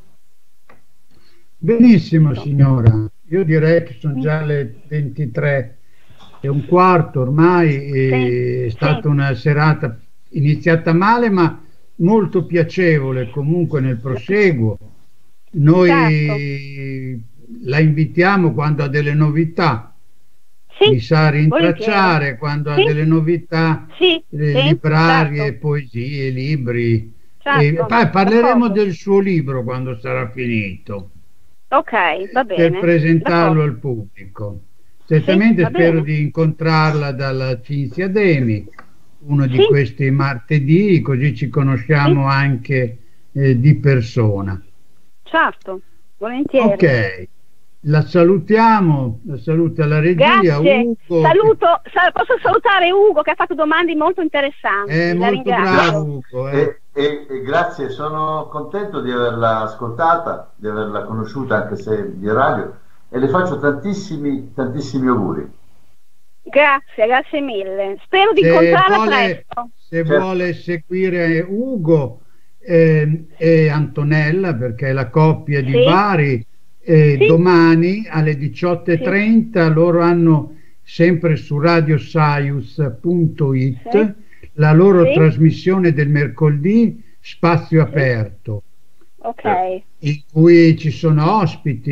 Benissimo signora, io direi che sono già le ventitré e un quarto ormai, e Sì, è stata sì. una serata iniziata male ma molto piacevole comunque nel proseguo. Noi Certo. la invitiamo quando ha delle novità, Sì, mi sa rintracciare volentieri. quando Sì. ha delle novità, Sì, eh, sì, librarie, certo. poesie, libri. Certo, E poi parleremo d'accordo. del suo libro quando sarà finito, Ok, va bene. per presentarlo d'accordo. al pubblico. Certamente va spero bene. di incontrarla dalla Cinzia Demi uno di Sì. questi martedì, così ci conosciamo Sì. anche eh, di persona. Certo, volentieri. Ok, la salutiamo, la saluta la regia. Grazie. Ugo, Saluto, sa- posso salutare Ugo che ha fatto domande molto interessanti. è La molto ringrazio. bravo Ugo, eh. E, e- e grazie, sono contento di averla ascoltata, di averla conosciuta anche se di radio, e le faccio tantissimi, tantissimi auguri. Grazie, grazie mille. Spero di Se incontrarla vuole, presto. se Certo. vuole seguire Ugo eh, e Antonella, perché è la coppia di Sì. Bari, eh, Sì. domani alle diciotto e trenta loro hanno sempre su radiosaius punto it Sì. la loro Sì. trasmissione del mercoledì Spazio Aperto, Ok, in cui ci sono ospiti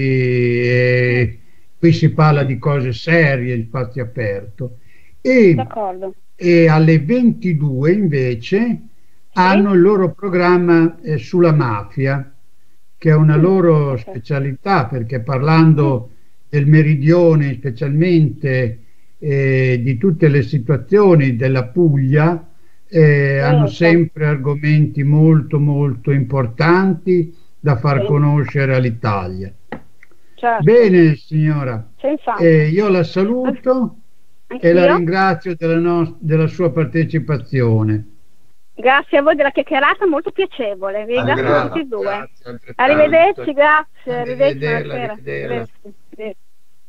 e qui si parla di cose serie in Spazio Aperto, e, d'accordo. e alle ventidue invece hanno il loro programma eh, sulla mafia, che è una Mm, loro ok. specialità, perché parlando del meridione, specialmente eh, di tutte le situazioni della Puglia, eh, hanno Certo. sempre argomenti molto molto importanti da far Sì. conoscere all'Italia. Certo. Bene signora, Senz'altro. eh, io la saluto e la Anch'io. ringrazio della, nos- della sua partecipazione. Grazie a voi della chiacchierata, molto piacevole. Vi ringrazio Grazie. tutti e due. Grazie, altrettanto. Arrivederci, grazie. Arrivederci, Arrivederla, buonasera. arrivederla. Arrivederci. Arrivederci.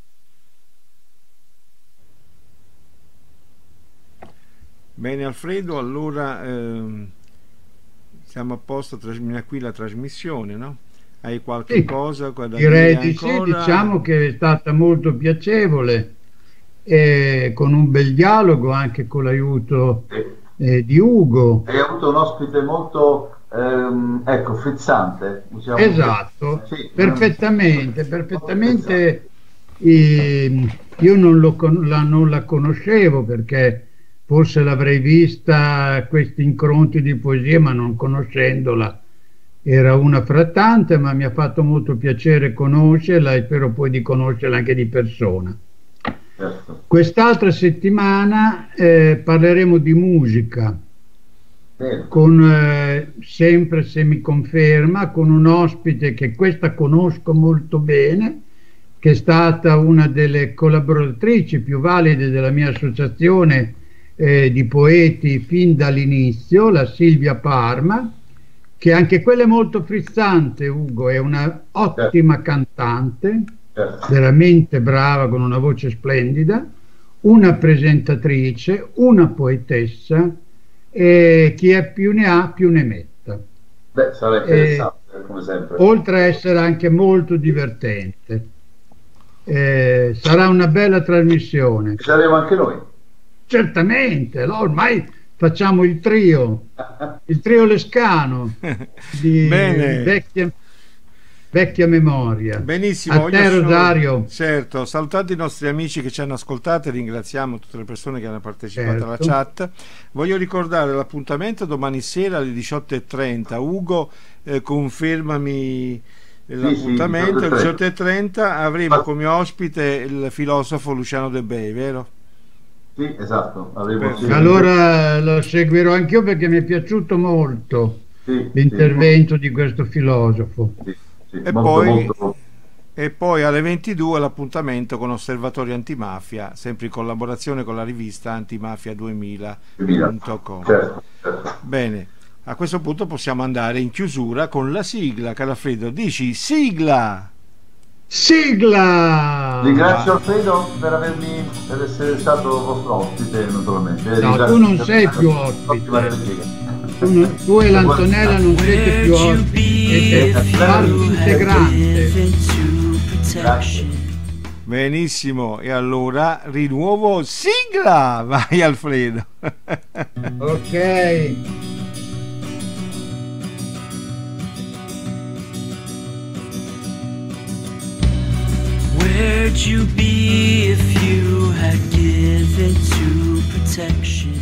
Bene Alfredo, allora ehm, siamo a posto, termina qui la trasmissione, no? Hai qualche Sì, cosa da direi dire di sì, ancora? diciamo che è stata molto piacevole, eh, con un bel dialogo anche con l'aiuto E, eh, di Ugo. hai avuto un ospite molto ehm, ecco, frizzante. Usiamo Esatto, Sì, perfettamente, ehm, perfettamente. eh, io non, lo con- la, non la conoscevo, perché forse l'avrei vista questi incontri di poesia, ma non conoscendola era una fra tante, ma mi ha fatto molto piacere conoscerla e spero poi di conoscerla anche di persona. Certo. Quest'altra settimana eh, parleremo di musica, Bene. con eh, sempre, se mi conferma, con un ospite che questa conosco molto bene, che è stata una delle collaboratrici più valide della mia associazione eh, di poeti fin dall'inizio, la Silvia Parma, che anche quella è molto frizzante, Ugo, è una ottima certo. cantante, certo. veramente brava, con una voce splendida, una presentatrice, una poetessa, e chi è più ne ha più ne metta. Beh, sarà interessante, e, come sempre. Oltre a essere anche molto divertente. Eh, sarà una bella trasmissione. Ci saremo anche noi. Certamente, no? Ormai facciamo il trio, il trio Lescano di vecchia, vecchia memoria. Benissimo. A te, Rosario. Certo, salutando i nostri amici che ci hanno ascoltato, ringraziamo tutte le persone che hanno partecipato certo. alla chat. Voglio ricordare l'appuntamento domani sera alle diciotto e trenta. Ugo, eh, confermami l'appuntamento. Alle diciotto e trenta avremo come ospite il filosofo Luciano De Bei, vero? Sì, esatto. Allora lo seguirò anch'io perché mi è piaciuto molto sì, l'intervento sì, di questo filosofo. Sì, sì, e, molto, poi, molto... e poi alle ventidue l'appuntamento con Osservatorio Antimafia, sempre in collaborazione con la rivista antimafia duemila punto com. Certo, certo. Bene, a questo punto possiamo andare in chiusura con la sigla. Caralfredo, dici sigla! Sigla! Ringrazio Alfredo per avermi per essere stato vostro ospite, naturalmente. No, Ringrazio tu non sei più ospite. Tu, non, tu e l'Antonella non siete più ospiti, siete parte integrante. Grazie. Benissimo, e allora rinuovo sigla! Vai Alfredo! Ok. Where'd you be if you had given to protection?